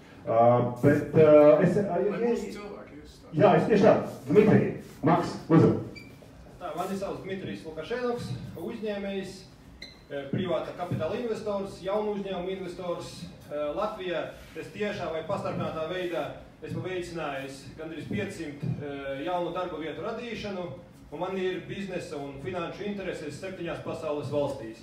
Jā, es tieši tā. Dmitrij, Maks, uzvar. Tā, mani sauc Dmitrijs Lukašenovs, uzņēmējs, privāta kapitāla investors, jaunu uzņēmumu investors Latvijā. Es tiešā vai pastarpinātā veidā esmu veicinājis gandrīz 500 jaunu darba vietu radīšanu, un man ir biznesa un finanšu intereses 7 pasaules valstīs.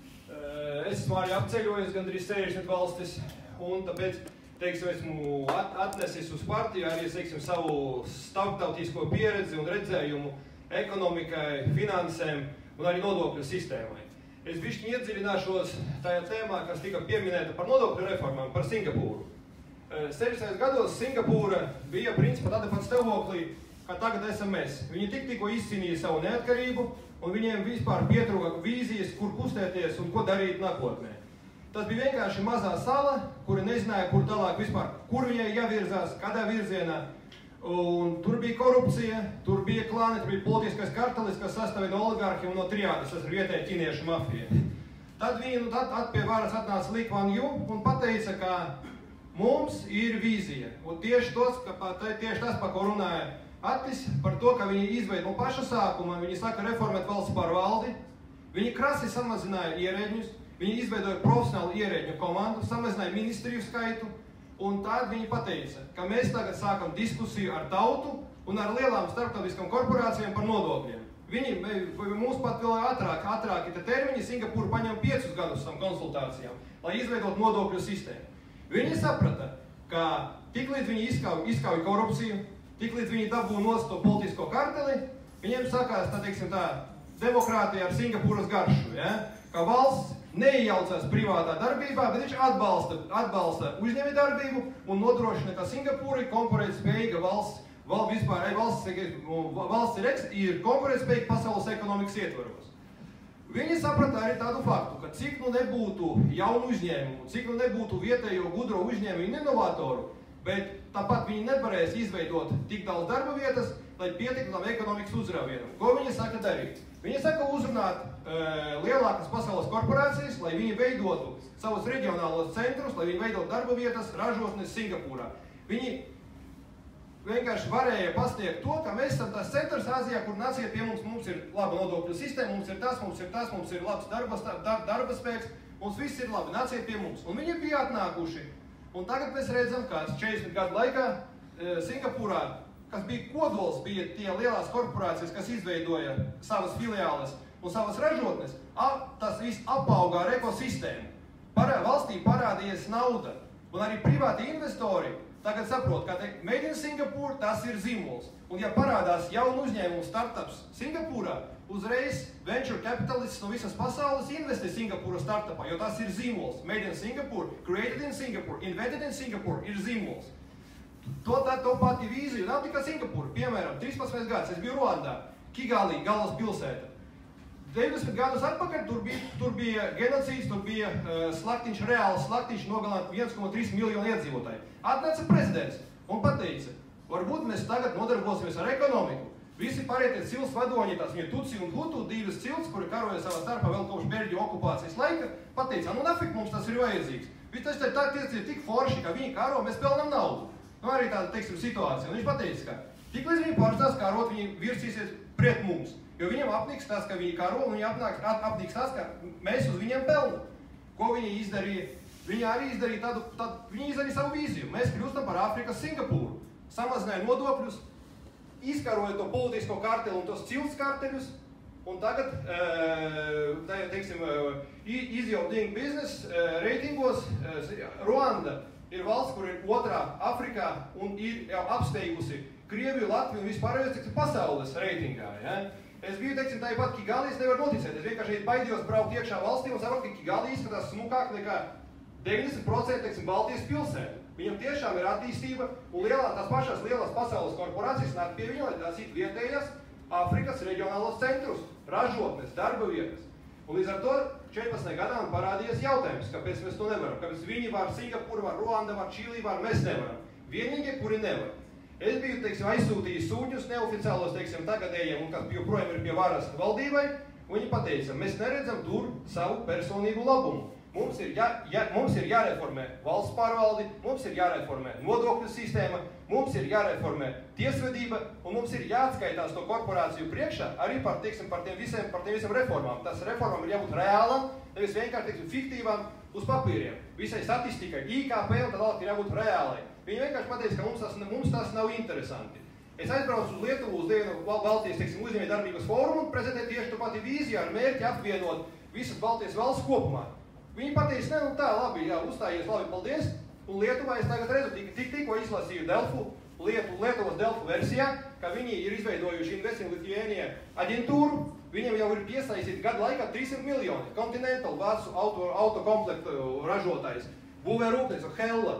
Es esmu arī apceļojis gandrīz 60 valstis, un tāpēc, teiksim, esmu atnesis uz partiju arī, teiksim, savu starptautisko pieredzi un redzējumu ekonomikai, finansēm un arī nodokļu sistēmai. Es bišķiņ iedziļināšos tajā tēmā, kas tika pieminēta par nodokļu reformām, par Singapūru. 60. gados Singapūra bija principā tādā pat stāvoklī, kā tagad esam mēs. Viņi tikko izcīnīja savu neatkarību, un viņiem vispār pietrūka vīzijas, kur kustēties un ko darīt nākotnē. Tas bija vienkārši mazā sala, kura nezināja, kur tālāk vispār, kur viņai jāvirzās, kādā virzienā. Un tur bija korupcija, tur bija klāni, tur bija politiskais kartelis, kas sastāvīja no oligarhiem un no triādas, tas ir vietēja ķiniešu mafija. Tad pie varas atnāca Lee Kuan Yew un pateica, ka mums ir vīzija. Un tieši tas, par ko runāja Attis, par to, ka viņi izveido no paša sākuma, viņi saka reformēt valsts pārvaldi, viņi krasi samazināja ierēģņus, viņi izveidoja profesionālu ierēģņu komandu, samazināja ministriju skaitu, un tad viņi pateica, ka mēs tagad sākam diskusiju ar tautu un ar lielām starptautiskām korporācijām par nodokļiem. Mums pat vēl ātrāki te termiņi, Singapūra paņem 5 gadus tam konsultācijām, lai izveidot nodokļu sistēmu. Viņi saprata, ka tiklīdz viņi izkauj korupciju, tiklīdz viņi dabū nost to politisko karteli, viņiem sakās, tā teiksim tā, demokrātija ar Singapūras garšu, ja? Ka valsts neiejaucās privātā darbībā, bet viņš atbalsta uzņēmēju darbību un nodrošina, ka Singapūra ir konkurētspējīga valsts, valsts ir konkurētspējīga pasaules ekonomikas ietvaros. Viņi saprata arī tādu faktu, ka cik nu nebūtu jaunu uzņēmumu, cik nu nebūtu vietējo gudro uzņēmumu un inovatoru, bet tāpat viņi nevarēs izveidot tik daudz darba vietas, lai pietiktu tam ekonomikas uzrāvienam. Ko viņi saka darīt? Viņi saka uzrunāt lielākas pasaules korporācijas, lai viņi veidotu savus reģionālos centrus, lai viņi veidotu darba vietas, ražotnes Singapūrā. Viņi vienkārši varēja pasniegt to, ka mēs esam tās centrs Āzijā, kur nāciet pie mums ir laba nodokļu sistēma, mums ir labs darba spēks, mums viss ir labi, nāciet pie mums. Un viņi bija atnākuši. Un tagad mēs redzam, ka 40 gadu laikā Singapūrā, kas bija kodols, bija tie lielās korporācijas, kas izveidoja savas filiāles un savas ražotnes, tas viss apauga ar ekosistēmu. valstī parādījies nauda, un arī privāti investori tagad saprot, ka Made in Singapore tas ir zīmols. Un ja parādās jaunu uzņēmumu startups Singapūrā, uzreiz venture capitalists no visas pasaules investē Singapūra startupā, jo tas ir zīmols. Made in Singapore, created in Singapore, invented in Singapore ir zīmols. To pati vīziju nav tikai Singapūra. Piemēram, 13 gadus es biju Ruandā, Kigali, galvaspilsēta. 90 gadus atpakaļ tur bija genocīds, tur bija slaktiņš, reāls slaktiņš, nogalināt 1,3 miljonu iedzīvotāju. Atnāca prezidents un pateica, varbūt mēs tagad nodarbosimies ar ekonomiku. Visi pārējie cilts vadoņi, tās viņa Tutsi un Hutu, divas cilts, kuri karoja savā starpā vēl kopš Beļģu okupācijas laika, pateica, nu nafik mums tas ir vajadzīgs. Viņš tas ir tik forši, ka viņi karo, mēs pelnam naudu. Nu arī tāda, teiksim, situācija. Un viņš pateica, ka tik līdz viņi pārstās karot, viņi virsīsies pret mums. Jo viņam apniks tas, ka viņi karo, un viņam apniks tas, ka mēs uz viņiem pelnam. Ko viņi izdarīja? Viņi arī izdarīja viņi izdarīja savu vīziju. Mēs kļūstam par Āfrikas Singapūru. Samazināja nodokļus, izkaroja to politisko karteli un tos cilts karteļus, un tagad, teiksim, easy of doing business reitingos Ruanda ir valsts, kur ir otrā Afrikā un ir jau apsteigusi Krieviju, Latviju un vispārējos, teiksim, pasaules reitingā, ja? Es biju, teiksim, tāpat Kigali, es nevaru noticēt. Es vienkārši baidījos braukt iekšā valstī un saprotu, ka Kigali izskatās smukāk nekā 90%, teiksim, Baltijas pilsētu. Viņam tiešām ir attīstība un tās pašās lielās pasaules korporācijas nāk pie viņa, lai tās ir vietējās Āfrikas reģionālos centrus, ražotnes, darba vietas. Un līdz ar to 14 gadā man parādījies jautājums, kāpēc mēs to nevaram. Kāpēc viņi var, Singapūra var, Ruanda var, Čīlī var, mēs nevaram. Vienīgie, kuri nevar. Es biju, teiksim, aizsūtījis sūņus neoficiālos, teiksim, tagadējiem, un kas joprojām ir pie varas valdībai, un viņi pateica, mēs neredzam tur savu personīgu labumu. Mums ir jāreformē valsts pārvaldi, mums ir jāreformē nodokļu sistēma, mums ir jāreformē tiesvedība, un mums ir jāatskaitās to korporāciju priekšā arī par, teiksim, par tiem visiem reformām. Tas reformām ir jābūt reālam, nevis vienkārši, teiksim, fiktīvām uz papīriem. Visai statistikai, IKP un tālāk ir jābūt reālai. Viņi vienkārši pateica, ka mums tas nav interesanti. Es aizbraucu uz Lietuvu uz vienu Baltijas, teiksim, uzņēmējdarbības fórumu un prezentēju tieši to pati vīziju ar mērķi apvienot visas Baltijas valsts kopumā. Viņi pateica, ne, nu tā, labi, jā, uzstājies, labi, paldies. Un Lietuvā es tagad redzu, tikko izlasīju Lietuvas Delfu versijā, ka viņi ir izveidojuši Investing Lithuania aģentūru. Viņam jau ir piesaistīti gadu laikā 300 miljoni. Continental, vācu autokomplektu ražotājs, būvē rūpnīcu, Hella,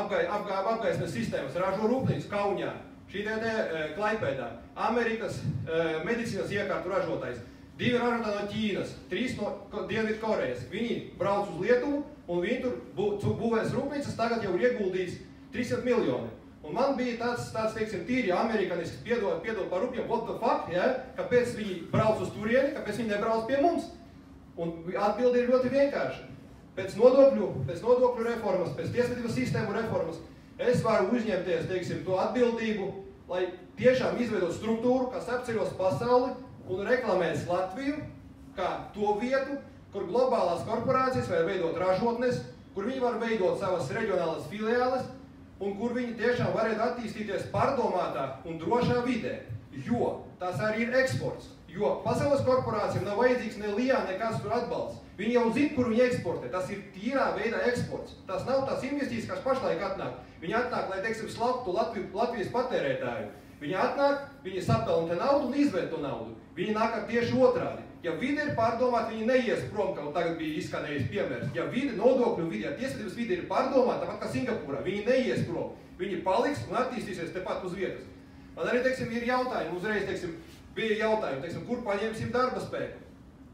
apgaismes sistēmas, ražo rūpnīcu Kaunijā, šī te Klaipēdā, Amerikas medicīnas iekārtu ražotājs, 2 ražotāji no Ķīnas, 3 no Dienvidkorejas. Viņi brauc uz Lietuvu un viņi tur būvēs rūpnīcas, tagad jau ir ieguldīts 300 miljoni. Un man bija tāds teiksim, tīri amerikanisks, piedod par rupjiem, what the fuck, ja? Kāpēc viņi brauc uz turieni, kāpēc viņi nebrauc pie mums? Un atbildi ir ļoti vienkārši. Pēc nodokļu reformas, pēc tiesvedības sistēmu reformas, es varu uzņemties, teiksim, to atbildību, lai tiešām izveidot struktūru, kas apceļos pasauli un reklamēs Latviju kā to vietu, kur globālās korporācijas var veidot ražotnes, kur viņi var veidot savas reģionālas filiāles un kur viņi tiešām varētu attīstīties pārdomātā un drošā vidē, jo tas arī ir eksports. Jo pasaules korporācijām nav vajadzīgs ne LIA, nekas tur atbalsts. Viņi jau zina, kur viņi eksportē. Tas ir tīrā veidā eksports. Tas nav tās investīcijas, kas pašlaik atnāk. Viņi atnāk, lai, teiksim, slaptu Latvijas patērētāju. Viņi atnāk, viņi sapelna te naudu un izved to naudu. Viņi nāk ar tieši otrādi. Ja vide ir pārdomāta, viņi neies prom, kā tagad bija izskanējis piemērs. Ja vide, nodokļu vide, ja tiesvedības vide ir pārdomāta, tāpat kā Singapūrā, viņi neies prom. Viņi paliks un attīstīsies tepat uz vietas. Man arī, teiksim, ir jautājumi, uzreiz, teiksim, bija jautājumi, teiksim, kur paņemsim darba spēku.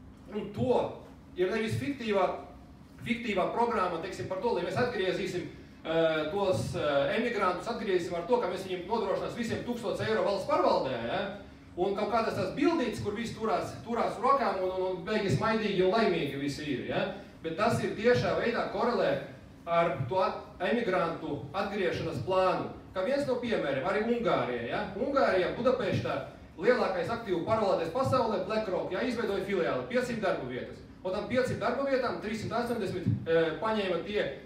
Un to ir nevis fiktīvā programma, teiksim, par to, lai mēs atgriezīsim tos emigrantus, atgriezīsim ar to, ka mēs viņiem nodrošinās visiem 1000 eiro valsts pārvaldē, ja? Un kaut kādas tās bildītes, kur visi turās rokām un beigas maidīgi un laimīgi visi ir, ja? Bet tas ir tiešā veidā korelē ar to emigrantu atgriešanas plānu. Kā viens no piemēriem, arī Ungārija, ja? Ungārija, Budapeštā, lielākais aktīvu pārvaldēs pasaulē, BlackRock, ja, izveidoja filiāli, 500 darba vietas. Un tam 500 darba vietām 380 paņēma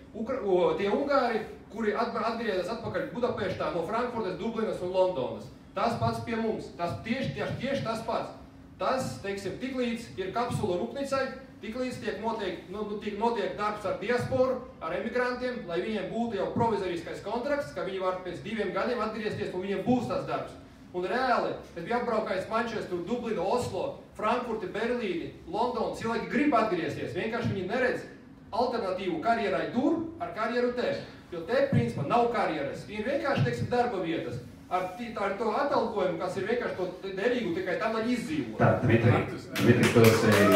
tie Ungāri, kuri atgriezās atpakaļ Budapeštā no Frankfurtes, Dublinas un Londonas. Tas pats pie mums, tas tieši tas pats. Tas, teiksim, tiklīdz ir kapsula rūpnicai, Tiklīdz notiek darbs ar diasporu, ar emigrantiem, lai viņiem būtu jau provizoriskais kontrakts, ka viņi var pēc 2 gadiem atgriezties, un viņiem būs tas darbs. Un reāli, es biju apbraukājis Manchesteru, Dublinu, Oslo, Frankfurti, Berlīni, Londonu, cilvēki grib atgriezties, vienkārši viņi neredz alternatīvu karjerai tur ar karjeru te. Jo te, principā, nav karjeras, viņi vienkārši, teiksim, darba vietas. Ar to atalgojumu, kas ir vienkārši to derīgu tikai tam, lai izdzīvot. Tā, Dmitri, tos ir...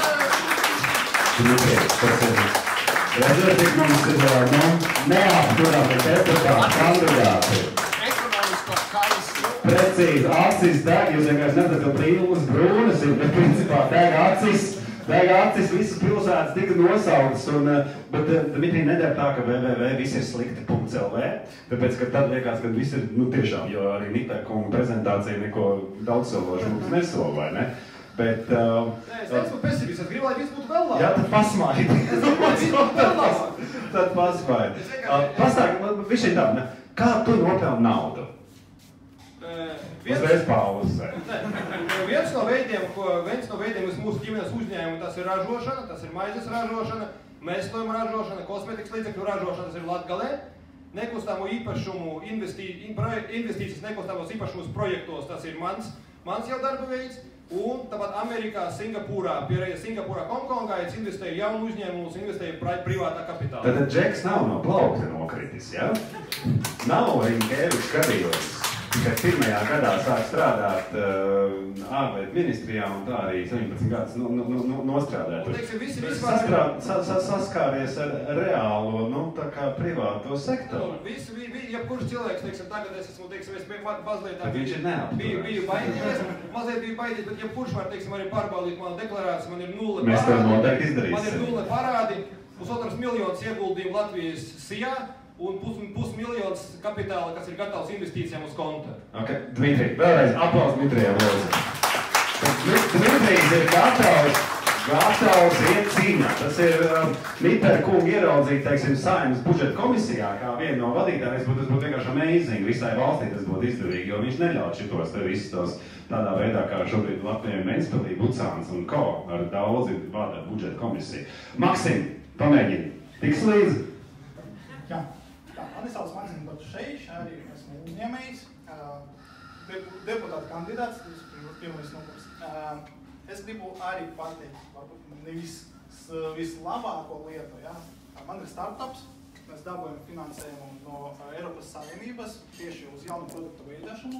Redzēt, mums ir neapturami deputāti kandidāti. Ekonomisko kaisu. Precīzi, acis deg, jūs vienkārši nezat, ka brīvums brūnas ir, bet principā deg acis, visas pilsētas tika nosauktas, bet Dmitri nedara tā, ka www.visirSlikti.lv, tāpēc, ka tad liekas, ka viss ir, tiešām, jo arī Niperkunga prezentācija neko daudzsološu mums nesola, vai ne? Bet... Es esmu pesimists, es gribu, lai viss būtu vēl labāk. Jā, tad pasmāji. Es domāju, viss būtu vēl labāk. Tad pasmāji. Pastāk, višķi tā, kā tu nopelni naudu? Uzreiz pauzē. Viens no veidiem mūsu ģimenes uzņēmumu, tas ir ražošana, tas ir maizes ražošana, mēslojuma ražošana, kosmetikas līdzekļu ražošana, tas ir Latgalē. Nekustamo īpašumu, investīcijas nekustamos īpašumus projektos, tas ir mans jau darba veids. Un tāpat Amerikā, Singapūrā, Hongkongā es investēju jaunu uzņēmumus, investēju privātā kapitāla. Tad Džeks nav no plaukta nokritis, ja? Nav Rinkēvičs gadījums. Tikai pirmajā gadā sāk strādāt ārlietu ministrijā un tā arī 17 gadus nostrādāt. Saskāries ar reālo, tā kā privāto sektoru. Jebkurš cilvēks, teiksim, tagad es esmu, teiksim, es mazliet... Tad viņš ir neapturēts. Biju baidījies, mazliet biju baidījies, bet jebkurš var, teiksim, arī pārbaudīt manu deklarāciju, man ir 0 Mēs to noteikti izdarīsim. Man ir 0 parādi, 1,5 miljonus ieguldījumu Latvijas SIA, un pusmiljons kapitāla, kas ir gatavs investīcijām uz konta. Ok, Dmitri, vēlreiz aplaus Dmitrijam, lūdzu. Dmitrijs ir gatavs iet cīņā. Tas ir Niperkunga ieraudzīt, teiksim, Saeimas budžeta komisijā, kā viena no vadītājiem. Tas būtu vienkārši amazing, visai valstī tas būtu izdevīgi, jo viņš neļauj šitos te visus tos tādā veidā, kā šobrīd Latvijai Menspilī, Bucāns un ko, ar daudzi vada budžeta komisiju. Maksim, pamēģini, tiks līdzi? Jā. Mani sauc Maksim Bartuševičs, arī esmu uzņēmējs, deputāta kandidāts, pirmais numurs. Es gribu arī pateikt, varbūt nevis vislabāko lietu, ja? Man ir startups, mēs dabūjam finansējumu no Eiropas Savienības tieši uz jaunu produktu veidošanu.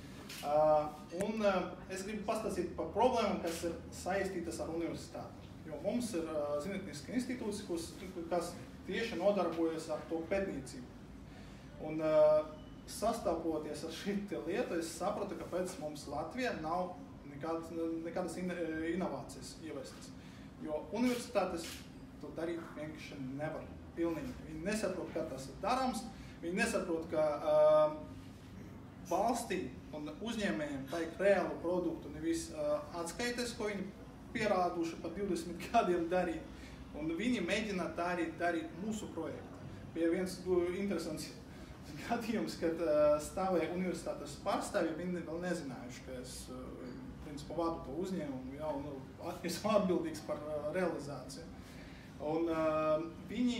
Un es gribu pastāstīt par problēmu, kas ir saistītas ar universitāti. Jo mums ir zinātniska institūts, kas tieši nodarbojas ar to pētniecību. Un sastopoties ar šī lietu, es sapratu, kāpēc mums Latvijā nav nekādas inovācijas ievestas. Jo universitātes to darīt vienkārši nevar pilnīgi. Viņi nesaprot, kā tas ir darāms, viņi nesaprot, ka valstī un uzņēmējiem vajag reālu produktu, nevis atskaites, ko viņi pierāduši par 20 gadiem darīt. Un viņi mēģina tā arī darīt mūsu projektu. Bija viens interesants gadījums, kad stāvēja universitātes pārstāvji, viņi vēl nezinājuši, ka es principā vadu to uzņēmumu, jā, un esmu atbildīgs par realizāciju. Un viņi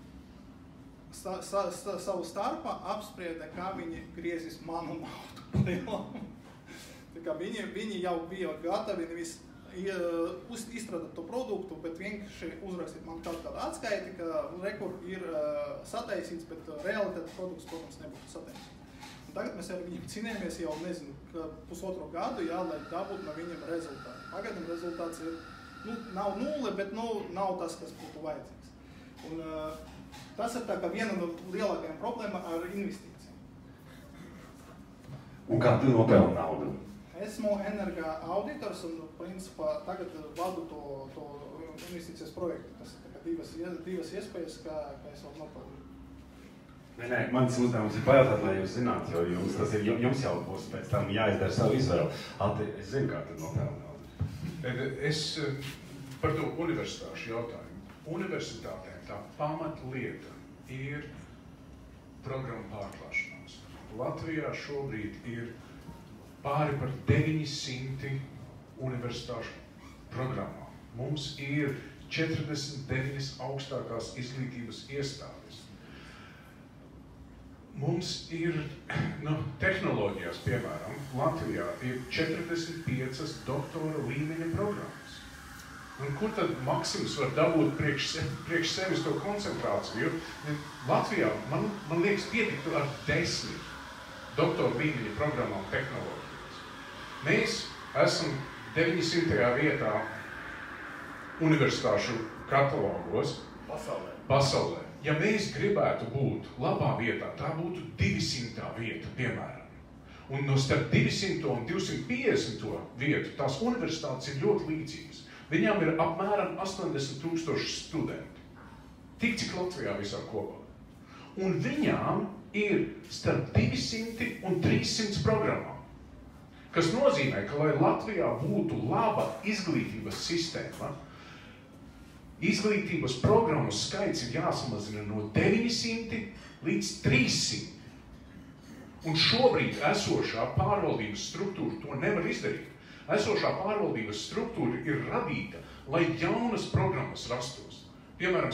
savu starpā apsprieda, kā viņi griezīs manu naudu par lielu. Tā kā viņi jau bija gatavi nevis izstrādāt to produktu, bet vienkārši uzrakstīt man kaut kādu atskaiti, ka rekur ir sataisīts, bet realitāte produkts, protams, nebūtu sataisīts. Un tagad mēs ar viņiem cīnāmies jau, nezinu, pusotru gadu, jā, lai dabūtu no viņiem rezultātu. Pagaidām rezultāts ir, nav 0, bet nav tas, kas būtu vajadzīgs. Un tas ir tā kā viena no lielākajām problēmām ar investīcijām. Un kā tu nopelni naudu? Esmu energā auditors un, principā, tagad vadu to investīcijas projektu. Tas ir divas iespējas, kā es vēl nopelnu. Nē, mans uzdevums ir pajautāt, lai jūs zināt, jo jums jau būs pēc tam jāizdara savu izvēli. Alti, es zinu, kā tu nopelni naudu. Es par to universitāšu jautājumu. Universitātēm tā pamatlieta ir programma pārklāšanās. Latvijā šobrīd ir pāri par 900 universitāšu programmām. Mums ir 49 augstākās izglītības iestādes. Mums ir, tehnoloģijās, piemēram, Latvijā ir 45 doktora līmeņa programmas. Un kur tad Maksims var dabūt priekš sevis to koncentrāciju? Latvijā, man liekas, pietiktu ar 10 doktora līmeņa programmām tehnoloģijas. Mēs esam 900. vietā universitāšu katalogos pasaulē. Ja mēs gribētu būt labā vietā, tā būtu 200. vieta, piemēram. Un no starp 200 un 250. vietu tās universitātes ir ļoti līdzīgas. Viņām ir apmēram 80,000 studenti. Tik cik Latvijā visā kopā. Un viņām ir starp 200 un 300 programmām. Kas nozīmē, ka lai Latvijā būtu laba izglītības sistēma, izglītības programmu skaits ir jāsamazina no 900 līdz 300. Un šobrīd esošā pārvaldības struktūra to nevar izdarīt. Esošā pārvaldības struktūra ir radīta, lai jaunas programmas rastos. Piemēram,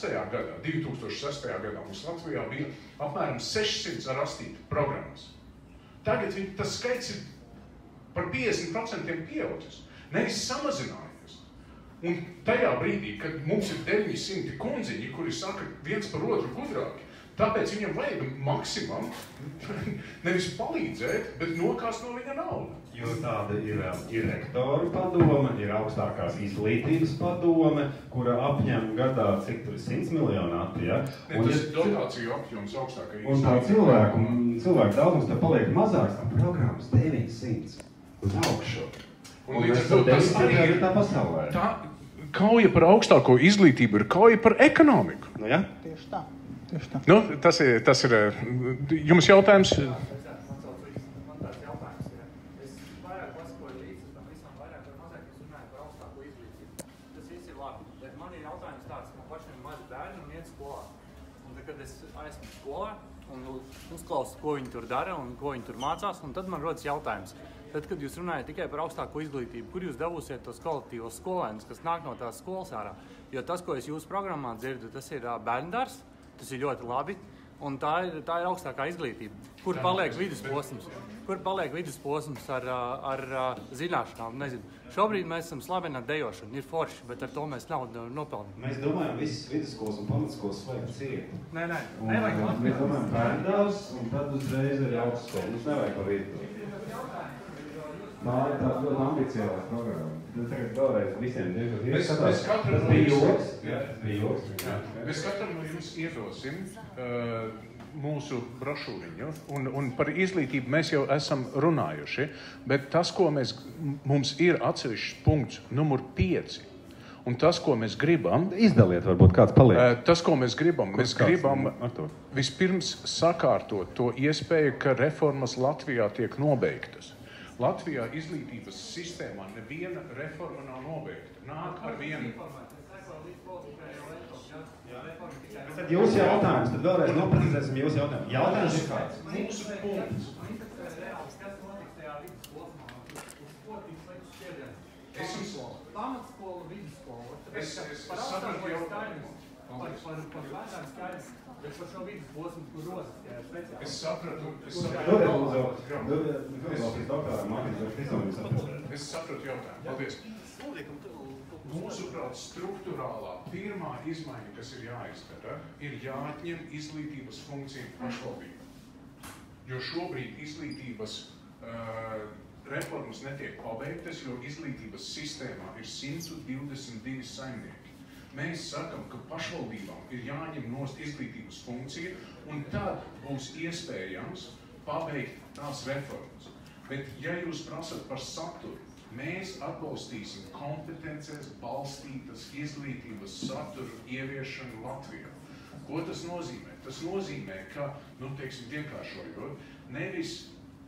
2006. gadā mums Latvijā bija apmēram 600 rastīta programmas. Tagad tas skaits ir par 50% pieaudzis, nevis samazinājies. Un tajā brīdī, kad mums ir 900 kundziņi, kuri saka viens par otru gudrāki, tāpēc viņam vajag maksimum nevis palīdzēt, bet nokāst no viņa naudu. Jo tāda ir rektoru padome, ir augstākās izglītības padome, kura apņem gadā, cik tur ir 100 miljonu apti, ja? Tas ir dotāciju apjoms augstākai izglītībai. Un tā cilvēku daudzums te paliek mazāks, un programmas 900 uz augšu. Un līdz ar to tas arī ir tā pasaulē. Tā kauja par augstāko izglītību ir kauja par ekonomiku. Nu, ja? Tieši tā. Tas ir jums jautājums? Man tāds jautājums ir. Es vairāk pasakoju līdzi tam visam vairāk vai mazāk, es runāju par augstāko izglītību. Tas viss ir labi, bet man ir jautājums tāds, ka pašiem ir mazi bērni un iet skolā. Un tad, kad es esmu skolā un uzklausu, ko viņi tur dara un ko viņi tur mācās, un tad man rodas jautājums. Tad, kad jūs runājat tikai par augstāko izglītību, kur jūs dabūsiet tos kvalitīvos skolēnus, kas nāk no tās skolas ārā? Jo tas, ko es jūsu programmā dzirdu, tas ir bērndārs, tas ir ļoti labi, un tā ir augstākā izglītība. Kur paliek vidusposms? Kur paliek vidusposms ar zināšanām? Nezinu. Šobrīd mēs esam slaveni ar dejošanu, ir forši, bet ar to mēs naudu nopelnām. Mēs domājam, visas vidusskolas un pamatskolas vajag ciet. Nē, nevajag Latvijā. Mēs domājam bērndārs, un tad uzreiz ir augstskola. Mums nevajag pa vidu. Tā ir tāda ļoti ambiciozā programma. Tagad vēlreiz visiem tas bija joks. Mēs katram no jums iedosim mūsu brošūriņu, un par izglītību mēs jau esam runājuši, bet tas, ko mums ir atsevišķs punkts, numur 5, un tas, ko mēs gribam... Izdaliet, varbūt kāds paliek. Tas, ko mēs gribam vispirms sakārtot to iespēju, ka reformas Latvijā tiek nobeigtas. Latvijā izglītības sistēmā neviena reforma nav nobeigta. Nāk ar vienu. Tad jūsu jautājums, tad vēlreiz noprecizēsim jūsu jautājumu. Jautājums ir kāds? Mūsu punkts. Pamatskola, vidusskola. Es sapratu jautājumu. Par bērnām skaidrs, bet par šo vidusposmu, kur rozas, ja ir speciāli. Es sapratu jautājumu. Paldies. Mūsuprāt, struktūrālā pirmā izmaiņa, kas ir jāizdara, ir jāatņem izglītības funkcija pašvaldība. Jo šobrīd izglītības reformas netiek pabeigtas, jo izglītības sistēmā ir 122 saimnieki. Mēs sakam, ka pašvaldībām ir jāņem nost izglītības funkcija, un tad būs iespējams pabeigt tās reformas. Bet, ja jūs prasat par saturu, mēs atbalstīsim kompetencēs balstītas izglītības saturu ieviešanu Latvijā. Ko tas nozīmē? Tas nozīmē, ka, vienkāršojot, nevis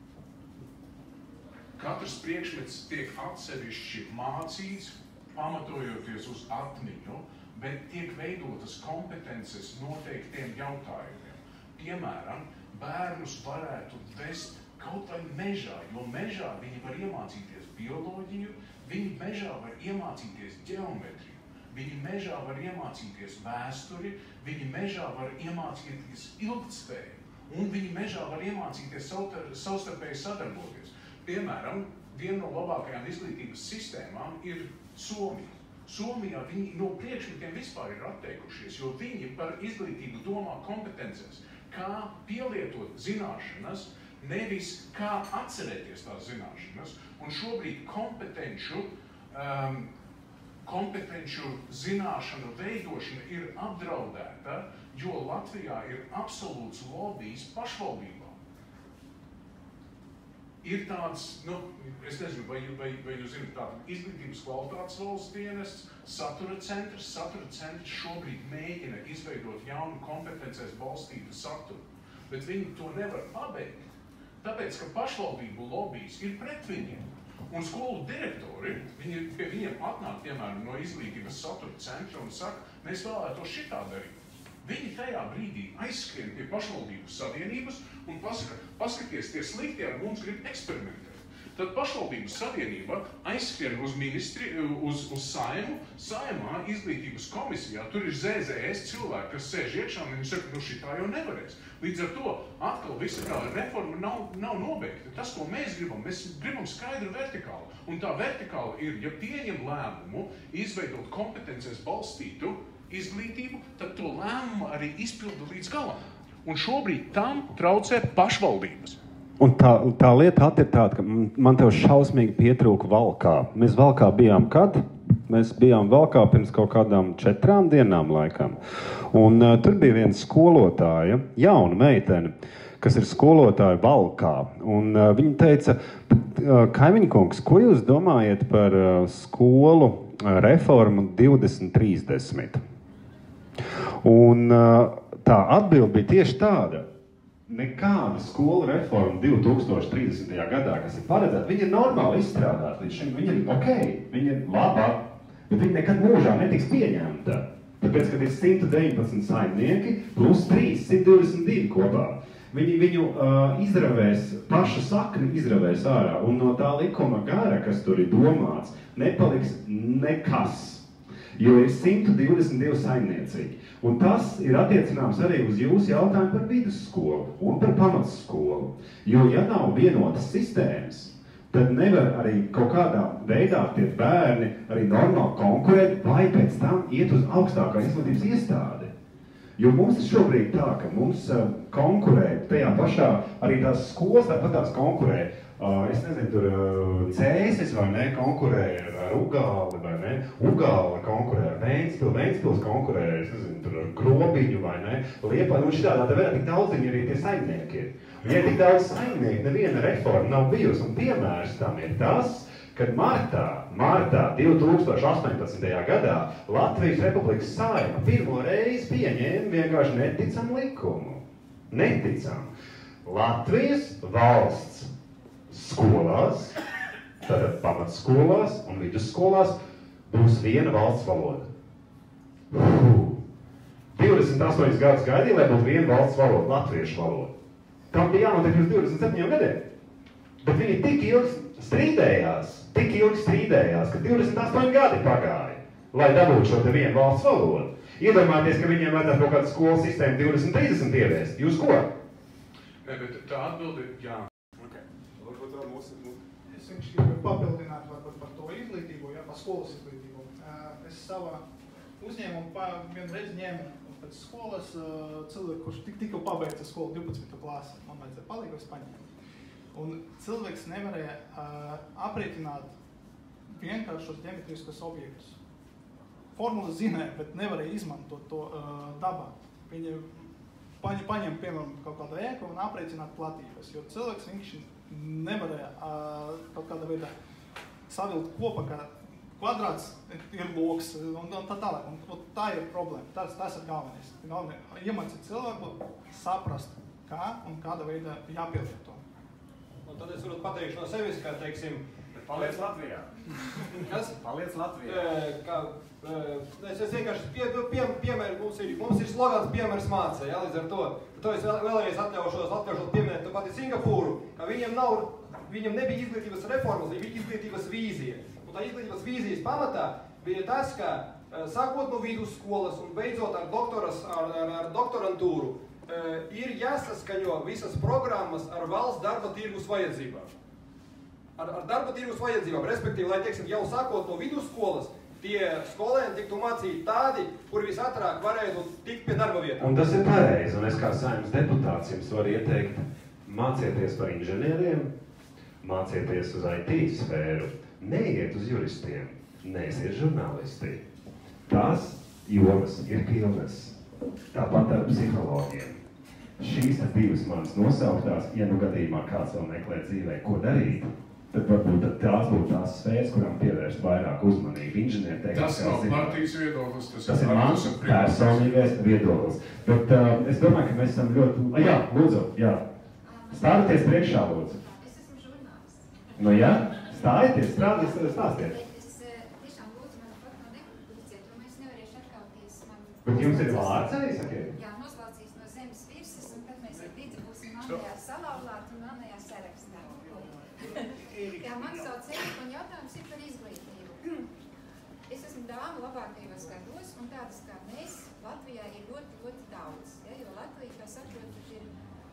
katrs priekšmets tiek atsevišķi mācīts, pamatojoties uz atmiņu, bet tiek veidotas kompetences noteiktiem jautājumiem. Piemēram, bērnus varētu vest kaut vai mežā, jo mežā viņi var iemācīties bioloģiju, viņi mežā var iemācīties ģeometriju, viņi mežā var iemācīties vēsturi, viņi mežā var iemācīties ilgtspēju, un viņi mežā var iemācīties savstarpēji sadarboties. Piemēram, viena no labākajām izglītības sistēmām ir Somija. Somijā viņi no priekšmetiem vispār ir atteikušies, jo viņi par izglītību domā kompetencēs, kā pielietot zināšanas, nevis kā atcerēties tās zināšanas. Un šobrīd kompetenču zināšanu veidošana ir apdraudēta, jo Latvijā ir absolūts lobijs pašvaldībām. Ir tāds, es nezinu, vai jūs zināt, tāda izglītības kvalitātes valsts dienests, satura centrs šobrīd mēģina izveidot jaunu kompetencēs balstītu saturu, bet viņi to nevar pabeigt, tāpēc, ka pašvaldību lobijs ir pret viņiem. Un skolu direktori, pie viņiem atnāk, piemēram, no izglītības satura centra un saka, mēs vēlētos šitā darīt. Viņi tajā brīdī aizskrien pie pašvaldību savienības un pasaka, paskaties, tie slikti ar mums grib eksperimentēt. Tad pašvaldības savienība aizskrien uz ministri, uz Saimu, Saimā izglītības komisijā, tur ir ZZS cilvēki, kas sēž iekšā un viņi saka, šitā jau nevarēs. Līdz ar to atkal visa tā reforma nav nobeigta. Tas, ko mēs gribam skaidru vertikālu. Un tā vertikāla ir, ja pieņem lēmumu izveidot kompetencēs balstītu izglītību, tad to lēmumu arī izpilda līdz galam. Un šobrīd tam traucē pašvaldības. Un tā lieta ir tāda, ka man tev šausmīgi pietrūka Valkā. Mēs Valkā bijām kad? Mēs bijām Valkā pirms kaut kādām 4 dienām laikam. Un tur bija viena skolotāja, jauna meitene, kas ir skolotāja Valkā. Un viņa teica, kaimiņkungs, ko jūs domājat par skolu reformu 2030? Un tā atbilde bija tieši tāda. Nekāda skolu reforma 2030. gadā, kas ir paredzēta, viņa ir normāli izstrādāta līdz šim. Viņa ir ok, viņa ir labā, bet viņa nekad mūžā netiks pieņemta. Tāpēc, kad ir 119 saimnieki plus 3, 122 kopā. Viņu izravēs, pašu sakni izravēs ārā, un no tā likuma gara, kas tur ir domāts, nepaliks nekas. Jo ir 122 saimniecīgi. Un tas ir attiecināms arī uz jūsu jautājumu par vidusskolu un par pamatskolu. Jo, ja nav vienotas sistēmas, tad nevar arī kaut kādā veidā tie bērni arī normāli konkurēt vai pēc tam iet uz augstākā izglītības iestādi. Jo mums ir šobrīd tā, ka mums konkurē tajā pašā, arī tās skolas tāpat tās konkurē. Es nezinu, tur Cēsis vai ne, konkurē ar Ugāli vai ne, Ugāli konkurē ar Ventspili, Ventspils konkurē, es nezinu, tur ar Grobiņu vai ne, Liepāju, un šitādā te vēl tik daudz viņi arī tie saimnieki ir. Un ja tik daudz saimnieki, neviena reforma nav bijusi, un piemērs tam ir tas, kad martā 2018. gadā Latvijas Republikas Saeima pirmo reizi pieņēma vienkārši neticam likumu. Neticam. Latvijas valsts skolās, tātad pamatskolās un vidusskolās būs viena valsts valoda. 28 gadus gaidīja, lai būtu viena valsts valoda, latviešu valoda. Tam bija jānotiek uz 27 gadiem. Bet viņi tik ilgi strīdējās, ka 28 gadi pagāja, lai dabūtu šo te vienu valsts valodu. Iedomājieties, ka viņiem vajadzētu kaut kādu skolu sistēmu 2030 ieviest. Jūs ko? Nē, bet tā atbilde ir jā. Es vienkārši gribēju papildināt par to izglītību, par skolas izglītību. Es savā uzņēmumu vienreiz ņēmu pēc skolas cilvēku, kurš tikko pabeidza skolu 12. klasi. Man vajadzēja palīgu, es paņēmu. Un cilvēks nevarēja aprēķināt vienkāršos ģeometriskos objektus. Formulas zināja, bet nevarēja izmantot to dabā. Viņi paņem, piemēram, kaut kādu ēku un aprēķināt platības, jo cilvēks viņš nevarēja kaut kādā veidā savilkt kopā, ka kvadrāts ir loks un tā tālāk. Un tā ir problēma, tas ir galvenais. Iemācīt cilvēku saprast, kā un kādā veidā jāpielieto. Un tad es varu pateikt no sevis, ka, teiksim, Paliec Latvijā. Kas? Paliec Latvijā. Es vienkārši piemēru, mums ir slogans piemērs māca, ja, līdz ar to. To es vēlreiz atļaušos pieminēt to pati Singapūru, ka viņam nebija izglītības reformas, viņam bija izglītības vīzija. Un tā izglītības vīzijas pamatā bija tas, ka sākot no vidusskolas un beidzot ar doktorantūru, ir jāsaskaņo visas programmas ar valsts darba tirgus vajadzībām. Ar darba tirgus vajadzībām, respektīvi, lai, teiksim, jau sākot no vidusskolas, tie skolēni tiktu mācīti tādi, kur visātrāk varētu tikt pie darba vietām. Un tas ir pareizi, un es kā Saeimas deputāts jums varu ieteikt, mācieties par inženieriem, mācieties uz IT sfēru, neiet uz juristiem, neesiet žurnālisti. Tās jomas ir pilnas, tāpat ar psiholoģiem. Šīs divas manas nosauktās, ja nu gadījumā kāds vēl meklē dzīvē, ko darīt, tad varbūt tās būtu tās sfēras, kurām pievērst vairāk uzmanību. Inženieri teikt, tas nav partijas viedoklis, tas ir mans personīgais viedoklis. Bet es domāju, ka mēs esam ļoti... Jā, lūdzu, jā. Stāvieties priekšā, lūdzu. Es esmu žurnālists. Nu jā, stājieties, stāstiet. Es tiešām lūdzu mani pat no nepubliciet, jo mēs nevarēšu atkauties man... Bet jums ir vārds arī, sakiet? Jā, noslaucīs no zemes virsas, un tad mēs ar līdzi būsim manējā salauzāt un manējā sarakstā. Jā, man sauc Erika, un jautājums ir par izglītību. Es esmu dāma labākajos gados, un tādas kā mēs Latvijā ir ļoti, ļoti daudz. Ja, jo Latvija, kā saprotat, ir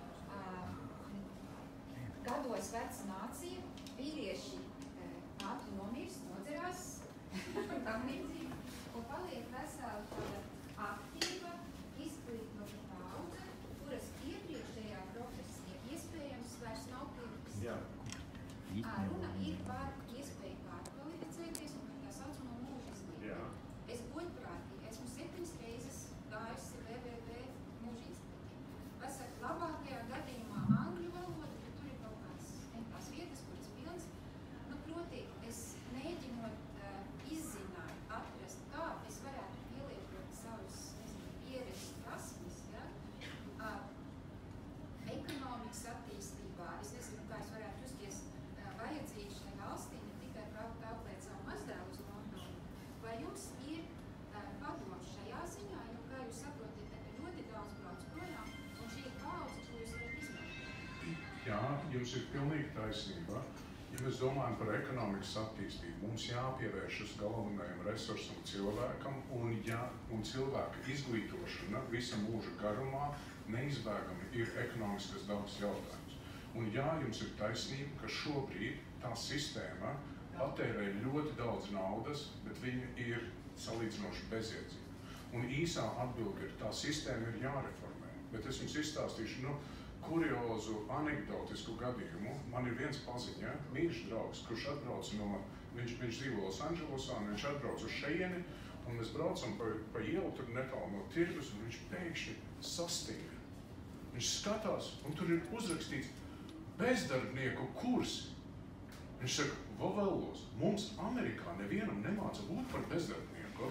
gados veca nācija, vīrieši ātri nomirst, nodzerās, tam līdzīgi, un paliek vesela tāda aktīva, izglītota paudze, kuras iepriekšējā profesija iespējams vairs nav pieprasīta. Runa ir par iespēju pārkvalificēties un par tā saucamo mūža izglītību. Es godprātīgi esmu 7 reizes gājusi VVV mūža izglītību. Pasaka, labākajā gadījumā angļu valoda, bet tur ir kaut kādas vietas, kuras pilns. Nu, proti, es mēģinot izzināt, atrast, kā es varētu pielietot savus, pieredzes prasmes, ja? Ekonomikas attīstībā. Es nezinu, kā es varētu justies vajadzīgi šai valstī, ne tikai braukt auklēt savu mazdēlu uz Londonu. Vai jums ir padoms šajā ziņā, jo, kā jūs saprotat, ka ļoti daudz brauc projām, un šī ir paudze, ko jūs varat izmantot? Jā, jums ir pilnīgi taisnība. Ja mēs domājam par ekonomikas attīstību, mums jāpievēršas galvenajam resursam cilvēkam, un cilvēka izglītošana visa mūža garumā neizbēgami ir ekonomiskas dabas jautājums. Un jā, jums ir taisnība, ka šobrīd tā sistēma patērē ļoti daudz naudas, bet viņa ir salīdzinoši bezjēdzīga. Un īsā atbilde ir, tā sistēma ir jāreformē. Bet es jums izstāstīšu, kuriozu anekdotisku gadījumu. Man ir viens paziņa, mīļš draugs, kurš atbrauc viņš dzīvo Losandželosā, un viņš atbrauc uz šeieni, un mēs braucam pa ielu, tur netālu no tirgus, un viņš pēkšņi sastīja. Viņš skatās, un tur ir uzrakstīts bezdarbnieku kursi. Viņš saka, Vovēlos, mums Amerikā nevienam nemāca būt par bezdarbnieku.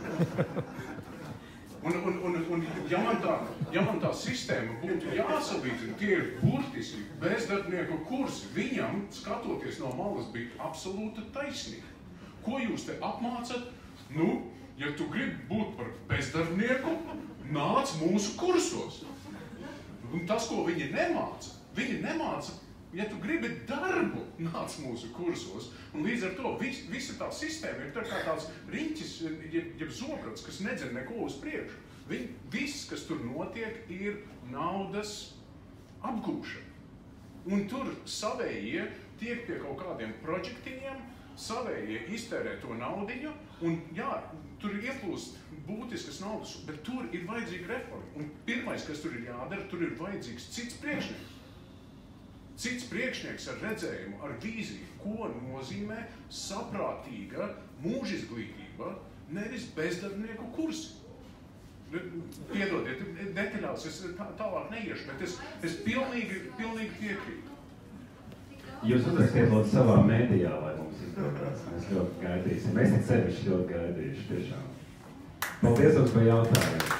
Un ja man tā sistēma būtu jāsalīdzina, tie ir burtiski bezdarbnieku kursi. Viņam, skatoties no malas, bija absolūta taisnība. Ko jūs te apmācat? Nu, ja tu gribi būt par bezdarbnieku, nāc mūsu kursos. Un tas, ko viņi nemāca, ja tu gribi darbu, nāc mūsu kursos. Un līdz ar to visa tā sistēma ir tā kā tāds riņķis, jeb zobrats, kas nedzer neko uz priekšu. Viss, kas tur notiek, ir naudas apgūšana. Un tur savējie tiek pie kaut kādiem projektiņiem, savējie iztērē to naudiņu, un jā, tur ieplūst būtiskas naudas, bet tur ir vajadzīga reforma. Un pirmais, kas tur ir jādara, tur ir vajadzīgs cits priekšnieks. Cits priekšnieks ar redzējumu, ar vīziju, ko nozīmē saprātīga mūžizglītība, nevis bezdarbnieku kursi. Piedodiet, detaļās es tālāk neiešu, bet es pilnīgi piekrītu. Jūs uzrakstiet lūdzu savā mēdījā, lai mums izdodas. Mēs ļoti gaidīsim. Mēs tik sevišķi ļoti gaidījuši, tiešām. Paldies jums par jautājumu.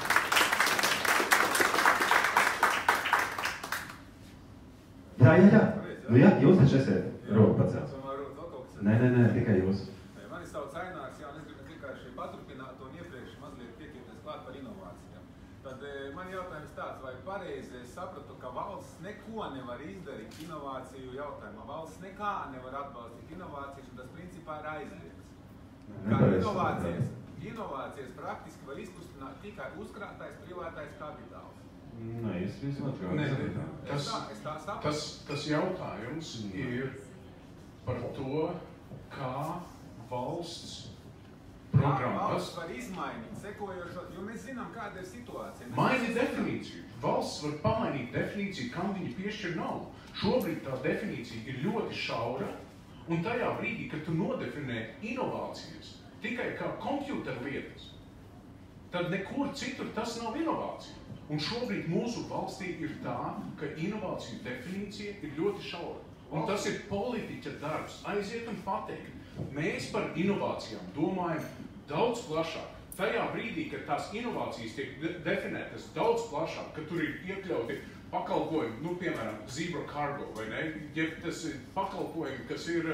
Jā. Nu jā, jūs taču esat roku pacēlis. Nē, tikai jūs. Mani sauc Ainārs, jā, un es gribu vienkārši paturpināt un iepriekš mazliet piekieties klāt par inovācijām. Tad man jautājums tāds, vai pareizi es sapratu, ka valsts neko nevar izdarīt inovāciju jautājumā. Valsts nekā nevar atbalstīt inovācijas, un tas principā ir aizliegts. Kā inovācijas praktiski var izkustināt tikai uzkrātais privātais kapitāls. Nē, es vismaz Tas jautājums ir par to, kā valsts programmas... Valsts var izmainīt sekojošo, jo mēs zinām, kāda ir situācija. Maini definīciju. Valsts var pamainīt definīciju, kam viņi piešķir naudu. Šobrīd tā definīcija ir ļoti šaura, un tajā brīdī, kad tu nodefinē inovācijas tikai kā kompjūteru lietas, tad nekur citur tas nav inovācija. Un šobrīd mūsu valstī ir tā, ka inovāciju definīcija ir ļoti šaura. Un tas ir politiķa darbs. Aiziet un pateikt. Mēs par inovācijām domājam daudz plašāk. Tajā brīdī, kad tās inovācijas tiek definētas daudz plašāk, kad tur ir iekļauti pakalpojumi, piemēram, Zebra Cargo, vai ne? Ja tas ir pakalpojumi, kas ir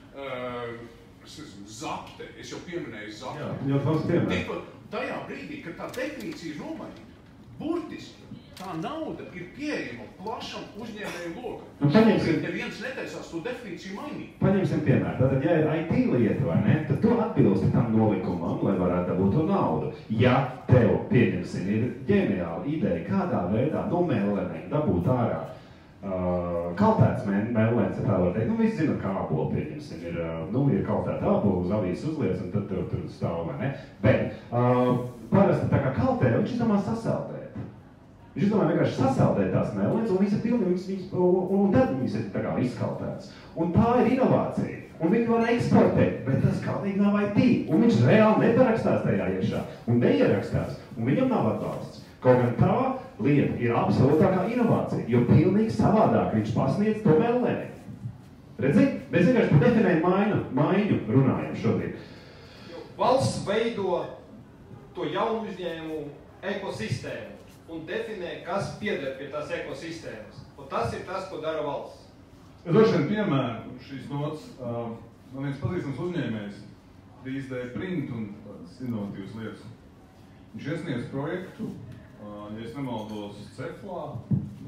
zapte, es jau pieminēju zapte. Jā, tas piemēr. Tajā brīdī, kad tā definīcija ir nomainīta, burtiski tā nauda ir pieejama plašam uzņēmēju lokam. Neviens netaisās to definīciju mainīt. Paņemsim piemēru. Tātad, ja ir IT lieta, vai ne, tad tu atbilsti tam nolikumam, lai varētu dabūt to naudu. Ja tev, pieņemsim, ir ģeniāla ideja, kādā veidā no mēlenēm dabūt ārā kaltēts mēlēns, ja tā var teikt. Visi zina, kā ābolu, pieņemsim, ir kaltēta ābolu, uz avijas uzliec, un tad tur stāv, vai ne? Bet parasti tā kā kaltē, viņš izdomā sasaldēt. Viņš izdomā vienkārši sasaldēt tās mēlēns, un visi pilni, un tad viņas ir tā kā izkaltēts. Un tā ir inovācija. Un viņi var eksportēt, bet tas kādīgi nav IT. Un viņš reāli neparakstās tajā iekšā, un neierakstās, un viņam nav atbalsts. Kaut gan tā lieta ir absolūtākā inovācija, jo pilnīgi savādāk viņš pasniedz to mēlēni. Redzi? Mēs vienkārši par definēju maiņu runājam šodien. Valsts veido to jaunu uzņēmumu ekosistēmu un definē, kas pieder pie tās ekosistēmas. Un tas ir tas, ko dara valsts. Es došu vienu piemēru šīs nots. Man viens pazīstams uzņēmējs 3D print un tādas inovatīvas lietas. Viņš iesniedz projektu, ja es nemaldos, Ceflā,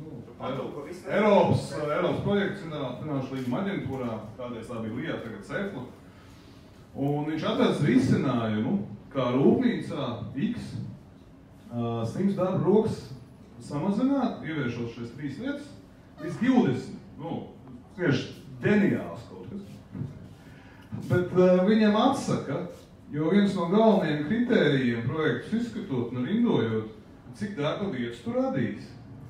Eiropas projekts finanšu līguma aģentūrā, kādreiz tā bija Lijā, tagad Cefla. Un viņš atvērs risinājumu, kā rūpnīcā X 100 darba rokas samazināt, ieviešot šīs 3 lietas, līdz 20. Tieši ģeniāls kaut kas. Bet viņam atsaka, jo viens no galvenajiem kritērijiem projektus izskatot un rindojot, cik darba vietas tu radīs.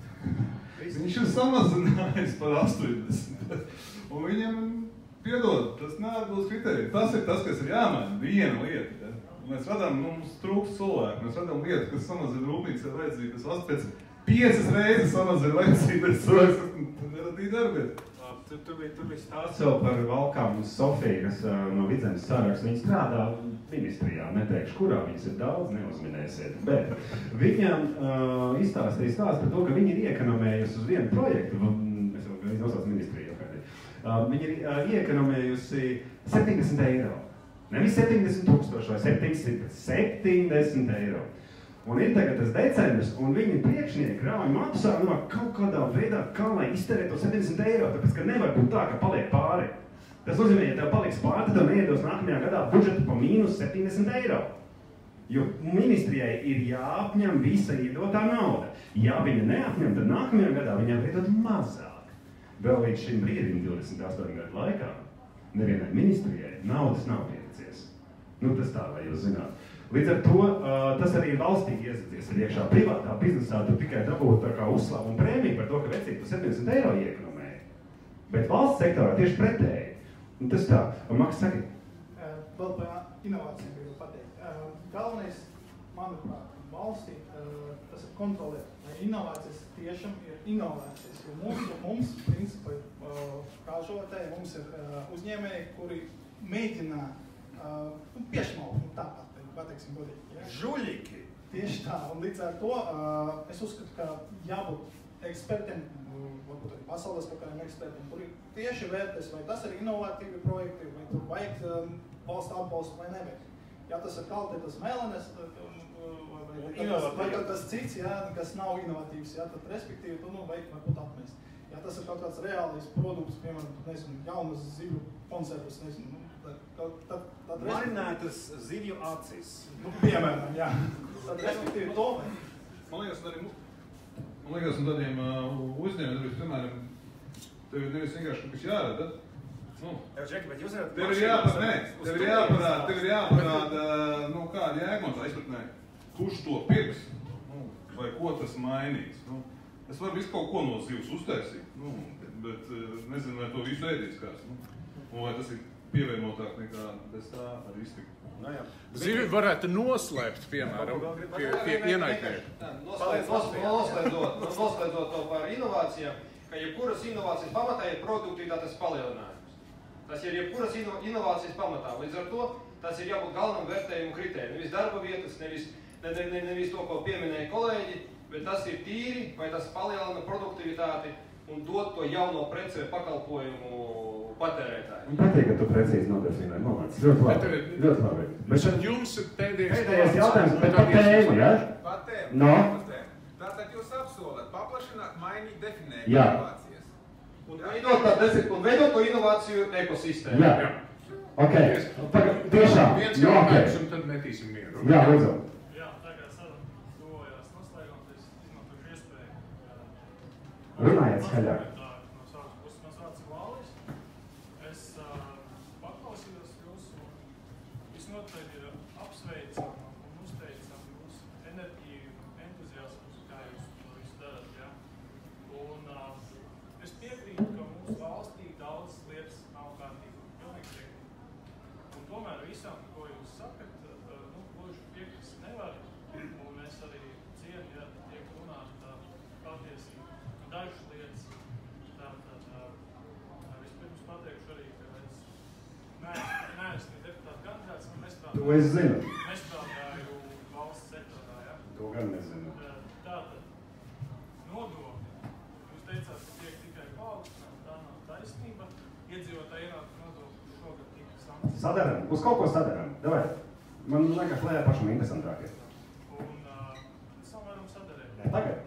Viņš ir samazinājis par 80. Un viņam, piedod, tas neatbilst kritēriju. Tas ir tas, kas ir jāmaina, viena lieta. Ja? Mēs radām, mums trūkst cilvēku, mēs radām lietu, kas samazina rūpnīcā vajadzību. Tas valsts pēc 5 reizes samazina vajadzību, bet cilvēks neradīja darbiet. Tur bija stāsts vēl par Valkām un Sofiju, kas no Vidzemes sāraksta. Viņi strādā ministrijā, neteikšu, kurā viņas ir daudz, neuzminēsiet. Bet viņam izstāstīja stāstu par to, ka viņi ir iekonomējusi uz vienu projektu, es jau nosaucu ministriju, viņi ir iekonomējusi 70 eiro. Nevis 70 000 vai 700, 70 eiro. Un ir tagad tas decembris, un viņi priekšnieki rauj matusā no kaut kādā veidā, kā lai izterē to 70 eiro, tāpēc, ka nevar būt tā, ka paliek pāri. Tas nozīmē, ja tev paliks pāri, tad tev neiedos nākamajā gadā budžetu pa mīnus 70 eiro. Jo ministrijai ir jāapņem visa iedotā nauda. Ja viņa neapņem, tad nākamajā gadā viņam iedot mazāk. Vēl līdz šim brīdim 28 gadu laikā nevienai ministrijai naudas nav pieticies. Tas tā, lai jūs zināt. Līdz ar to tas arī valstī iesadzies ar iekšā privātā biznesā, tu tikai dabūt tā kā uzslavu un prēmiju par to, ka vecīgi tu 70 eiro iekonomēji. Bet valsts sektorā tieši pretēji. Un tas tā. Un Maks, saki? Vēl par inovācijām gribu pateikt. Galvenais, manuprāt, valstī tas ir kontrolēt, lai inovācijas tiešām ir inovācijas. Jo mums principā, ražotāji, mums ir uzņēmēji, kuri mēģina piešmaukt, tāpat. Pateiksim godīgi. Ja? Žuļiki! Tieši tā, un līdz ar to es uzskatu, ka jābūt ekspertiem varbūt arī pasaules kaut kādiem ekspertiem. Tur ir tieši vērtēs, vai tas ir inovatīvi projekti, vai tur vajag valsts atbalstu vai nevajag. Ja tas ir kvalitātes mēlenes, vai tas cits, ja, kas nav inovatīvs, ja, tad respektīvi tu vajag varbūt atmest. Ja tas ir kaut kāds reālais produkts, piemēram, nezinu, jaunas zivju konservas, nezinu, tad marinētas zivju acis. Piemēram, jā. Tad respektīvi to vajag. Man liekas, un tādiem uzņēmumiem, piemēram, tev ir nevis vienkārši kaut kas jārada. Tev ir jāparāda, kāda jēga man tā izpratnē, kurš to pirks, vai ko tas mainīs. Es varu visu kaut ko no zivs uztaisīt, bet nezinu, vai to visu ēdīs kāds. Un vai tas ir pievienotāk nekā bez tā ar iztiku. Zivi varētu noslēpt, piemēram, pie ienaidnieku. Noslēdzot to par inovācijām, ka jebkuras inovācijas pamatā ir produktivitātes palielinājums. Tas ir jebkuras inovācijas pamatā. Līdz ar to tas ir jābūt galvenam vērtējumu kritēriju. Nevis darba vietas, nevis to, ko pieminēja kolēģi, bet tas ir tīri, vai tas palielina produktivitāti un dod to jauno preci vai pakalpojumu patērētāji. Un patīk, ka tu precīzi nodefinēji moments. Ļoti labi. Bet jums ir pēdējais jautājums, bet par tēmu, ja? Par tēmu. No? Tātad jūs apsolat, paplašināt, mainīt, definēt inovācijas. Un veidot to inovāciju ekosistēmu. Jā. Ok. Tiešām. Viens jautājums un tad metīsim mieru. Jā, lūdzu. Jā, tā kā saruna tuvojās noslēgumam, es izmantošu iespēju. Runājiet skaļāk. To es zinu. Nestrādāju valsts sektorā, ja? To gan nezinu. Tātad, nodokļi. Jūs teicāt, ka tiek tikai paaugstināt, tā nav taisnība. Iedzīvotāji ienākuma nodokļi šogad tika sankcionēti. Sadaram, uz kaut ko sadaram. Davai. Man liekas, lejā pašam interesantākie. Un mēs varam sadarēt. Nē, tagad.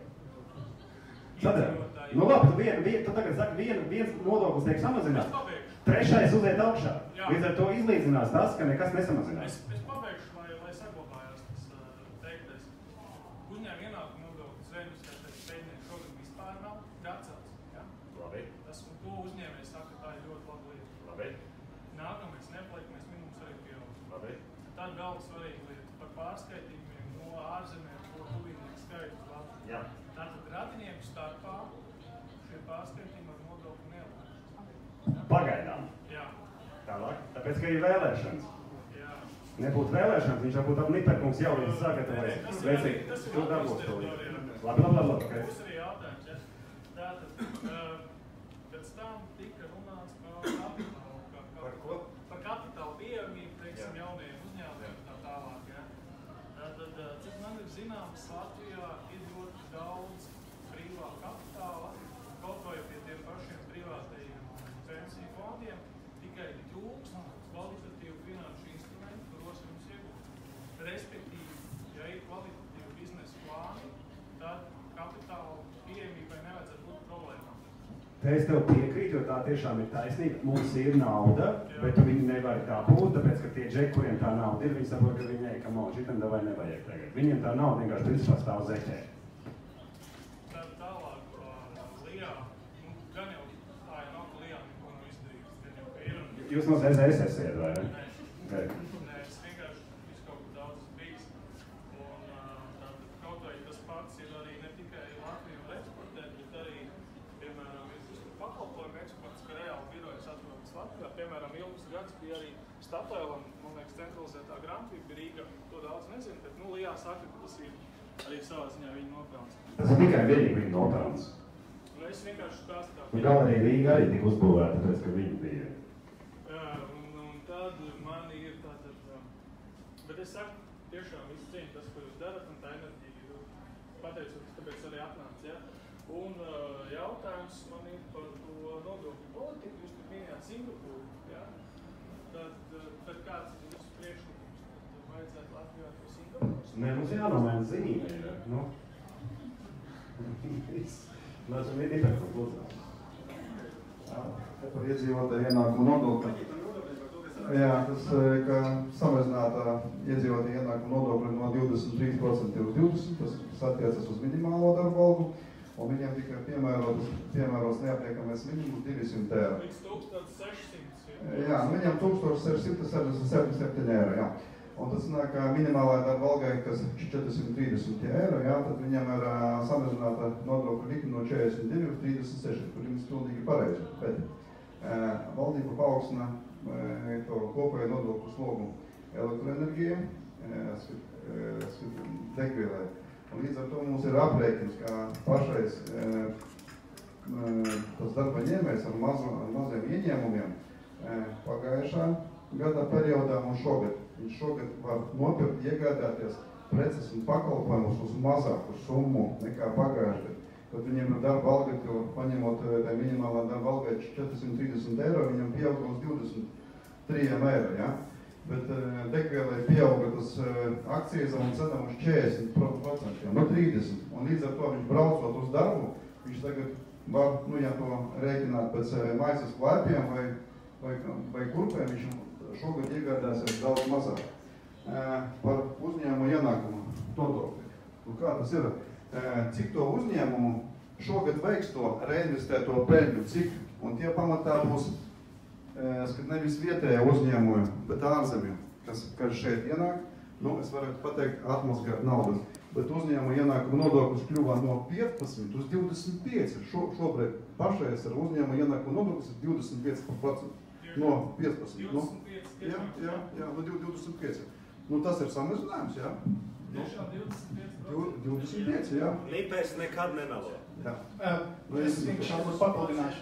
Sadaram. Nu labi, tu tagad saki, viens nodoklis tiek samazināts. Trešais uziet augšā. Līdz ar to izlīdzinās tas, ka nekas nesamazinās. Es pabeigšu, lai saglabājās tas teiktais. Uzņēmuma ienākuma nodoklis reinvestētais pēdnieks šogad vispār nav atcelts. Ja? Labi. Tas un to uzņēmējs saka, ka tā ir ļoti laba lieta. Labi. Nākamais neplaikamais minimums arī pieaug. Labi. Tad vēl svarīga lieta par pārskaitījumiem no ārzemēm, ko tuvinieku skaitu uz Latviju. Jā. Tātad radinieku starpā šie pārskaitījumi ar nodokli neatliek. Pagaidām. Jā. Tālāk. Tāpēc, ka ir vēlēšanas. Jā. Nebūtu vēlēšanas, viņš varbūt ap Niperkungs jau ir sagatavojis. Tas ir darbos to teorija. Labi. Okay. Būs arī jautājums, ja? Tātad, pēc tam tika runāts par kapitālu. Par ko? Par kapitālu pieejamību, teiksim, jaunajiem uzņēmumiem tā tālāk, ja? Tātad, cik man ir zināms, Latvijā ir ļoti daudz brīvā kapitāla, kaut vai pie tiem pašiem privātajiem pensiju fondiem, tikai trūks kvalitatīvu finanšu instrumentu, kuros jums iegūt. Respektīvi, ja ir kvalitatīvi biznesa plāni, tad kapitāla pieejamībai nevajadzētu būt problēmām. Te es tev piekrītu, jo tā tiešām ir taisnība. Mums ir nauda, bet viņi nevar tā būt, tāpēc, ka tie džeki, kuriem tā nauda ir, viņi saprot, ka viņai, ka man šitam davai nevajag tagad. Viņiem tā nauda vienkārši principā stāv zeķē. Tad tālāk Lijā, gan jau tā jau nav, ka Lijā neko nav izdarīts, gan jau ka ir. Jūs no ZZS esiet, vai ne? Nē, es vienkārši visu kaut kur daudz bijis. Un tātad kaut vai tas pats ir arī ne tikai Latviju var eksportēt, bet arī, piemēram, ir pakalpojumu eksports, ka reāli birojas atrodas Latvijā. Piemēram, ilgus gads bija arī Statoilam, man liekas, centralizētā grāmatvedība Rīga, to daudz nezinu, bet, Lijā saka, ka tas ir arī savā ziņā viņa nopelns. Tas ir tikai vienīgi viņa nopelns. Nu, es vienkārši stāstu Un galerija Rīga arī tika uzbūvēta, tāpēc, ka viņi bija. Un tad man ir tātad, bet es saku, tiešām visu cieņu tas, ko jūs darat, un tā enerģija ir pateicoties, tāpēc arī atnāc, ja? Un jautājums man ir par to nodokļu politiku. Jūs tur minējāt Singapūru, ja? Tad kāds ir jūsu priekšlikums? Tad vajadzētu Latvijā to Singapūru? Nē, mums jānomaina zīme. Nu. Mēs esam īpaši lūdzām. Par iedzīvotāju ienākumu nodokli. Jā, tas, ka samazinātā iedzīvotāju ienākumu nodokli no 23% uz 20%, tas attiecas uz minimālo darba algu, un viņiem tikai piemēros neapliekamais minimums 200 eiro. Līdz 1600. Jā, viņam 1667 eiro, jā. Un tas nāk minimālā darba algai, kas 430 eiro, jā, tad viņam ir samazināta nodokļu likme no 42 uz 36, kur jums pilnīgi pareizi. Bet valdība paaugstina to kopējo nodokļu slogu elektroenerģijai, degvielai. Un līdz ar to mums ir aprēķins, ka pašais tas darba ņēmējs ar maziem ieņēmumiem pagājušā gada periodā un šogad. Viņš šogad var nopirkt, iegādāties preces un pakalpojumus uz mazāku summu nekā pagājušajā. Kad viņiem ir darba alga, paņemot minimālā darba alga 430 eiro, viņam pieauga uz 23 eiro, ja? Bet degvielai pieauga tas akcijas un cenam uz 40%, no 30%. Un līdz ar to viņš braucot uz darbu, viņš tagad var, ja to rēķināt pēc maisas klēpiem vai kurpēm, viņš šogad iegādāsies daudz mazāk. Par uzņēmumu ienākumu nodokli. Kā tas ir? Cik to uzņēmumu šogad veiks to reinvestēto peļņu, cik, un tie pamatā būs nevis vietējā uzņēmumi, bet ārzemju, kas šeit ienāk, es varētu pateikt, atmazgāt naudu. Bet uzņēmumu ienākumu nodoklis kļuva no 15 uz 25. Šobrīd pašais ar uzņēmumu ienākumu nodoklis ir 25%. No 15. Jā, no 25. Tas ir samazinājums, jā. Tiešām 25, jā. Lipēs nekad nemelo. Jā. Es vienkārši papildināšu.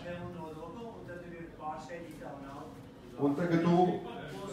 Un tagad tu... Plus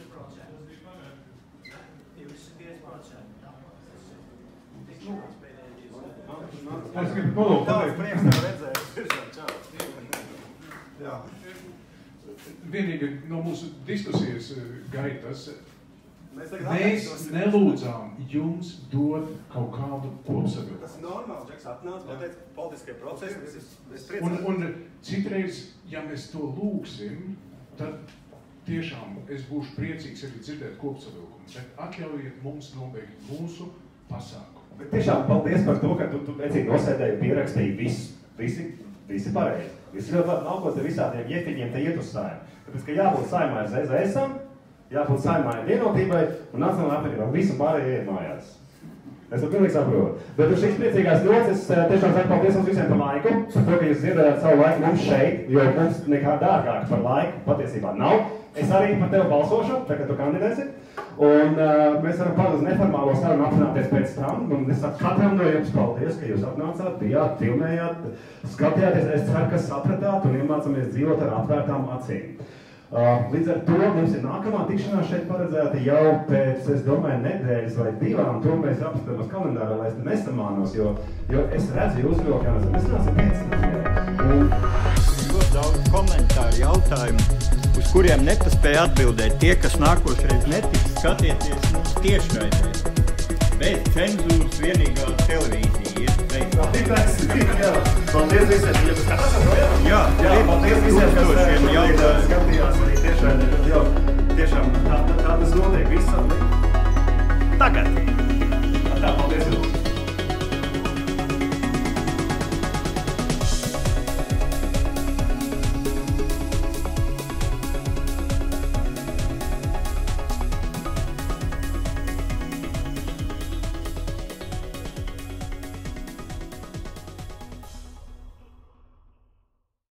10%. Es gribu nolūkt. Daudz prieks tev redzēt. Čau. Jā. Vienīgi no mūsu diskusijas gaitas, mēs nelūdzām jums dot kaut kādu kopsavilkumu. Tas ir normāli, Džeks atnāca, pateica, politiskie procesi, es priecāju. Un citreiz, ja mēs to lūgsim, tad tiešām es būšu priecīgs arī dzirdēt kopsavilkumu, bet atļaujiet mums nobeigt mūsu pasākumu. Bet tiešām paldies par to, ka tu pēcīgi nosēdēji un pierakstīji visi pareizi. Visi ļoti labi nākot ar visādiem iefiņiem te iet uz saimu. Tāpēc, ka jābūt saimā ar ZZS-am, jābūt saimā ar vienotībai un nacionālajā apvienībā. Visu pārējie iet mājās. Es to pilnīgi saprotu. Bet uz šīs priecīgās nots es tiešām saku paldies mums visiem par laiku, par to, ka jūs ziedājāt savu laiku mums šeit, jo mums nekā dārgāk par laiku patiesībā nav. Es arī par tevi balsošu, tā kā tu kandidēsi. Un mēs varam pārdot neformālo sarunu apzināties pēc tam. Un es saku katram no jums paldies, ka jūs atnācāt, bijāt, filmējāt, skatījāties. Es ceru, ka sapratāt un iemācāmies dzīvot ar atvērtām acīm. Līdz ar to mums ir nākamā tikšanās šeit paredzēta jau pēc, es domāju, nedēļas vai divām. To mēs apskatāmies kalendārā, lai es te nesamānos, jo es redzu jūs rokās, un mēs nāsim pēc tam. Ļoti daudz komentāru jautājumu, uz kuriem nepaspēja atbildēt tie, kas nākošreiz netiks skatieties mums tiešraidē. Bez cenzūras vienīgā televīzija ir veidā. Paldies visiem, ja tu skatās ar projām? Jā, paldies visiem, kas skatījās arī tiešraidē. Tiešām tā tas notiek visam. Tagad. Tā, paldies jums.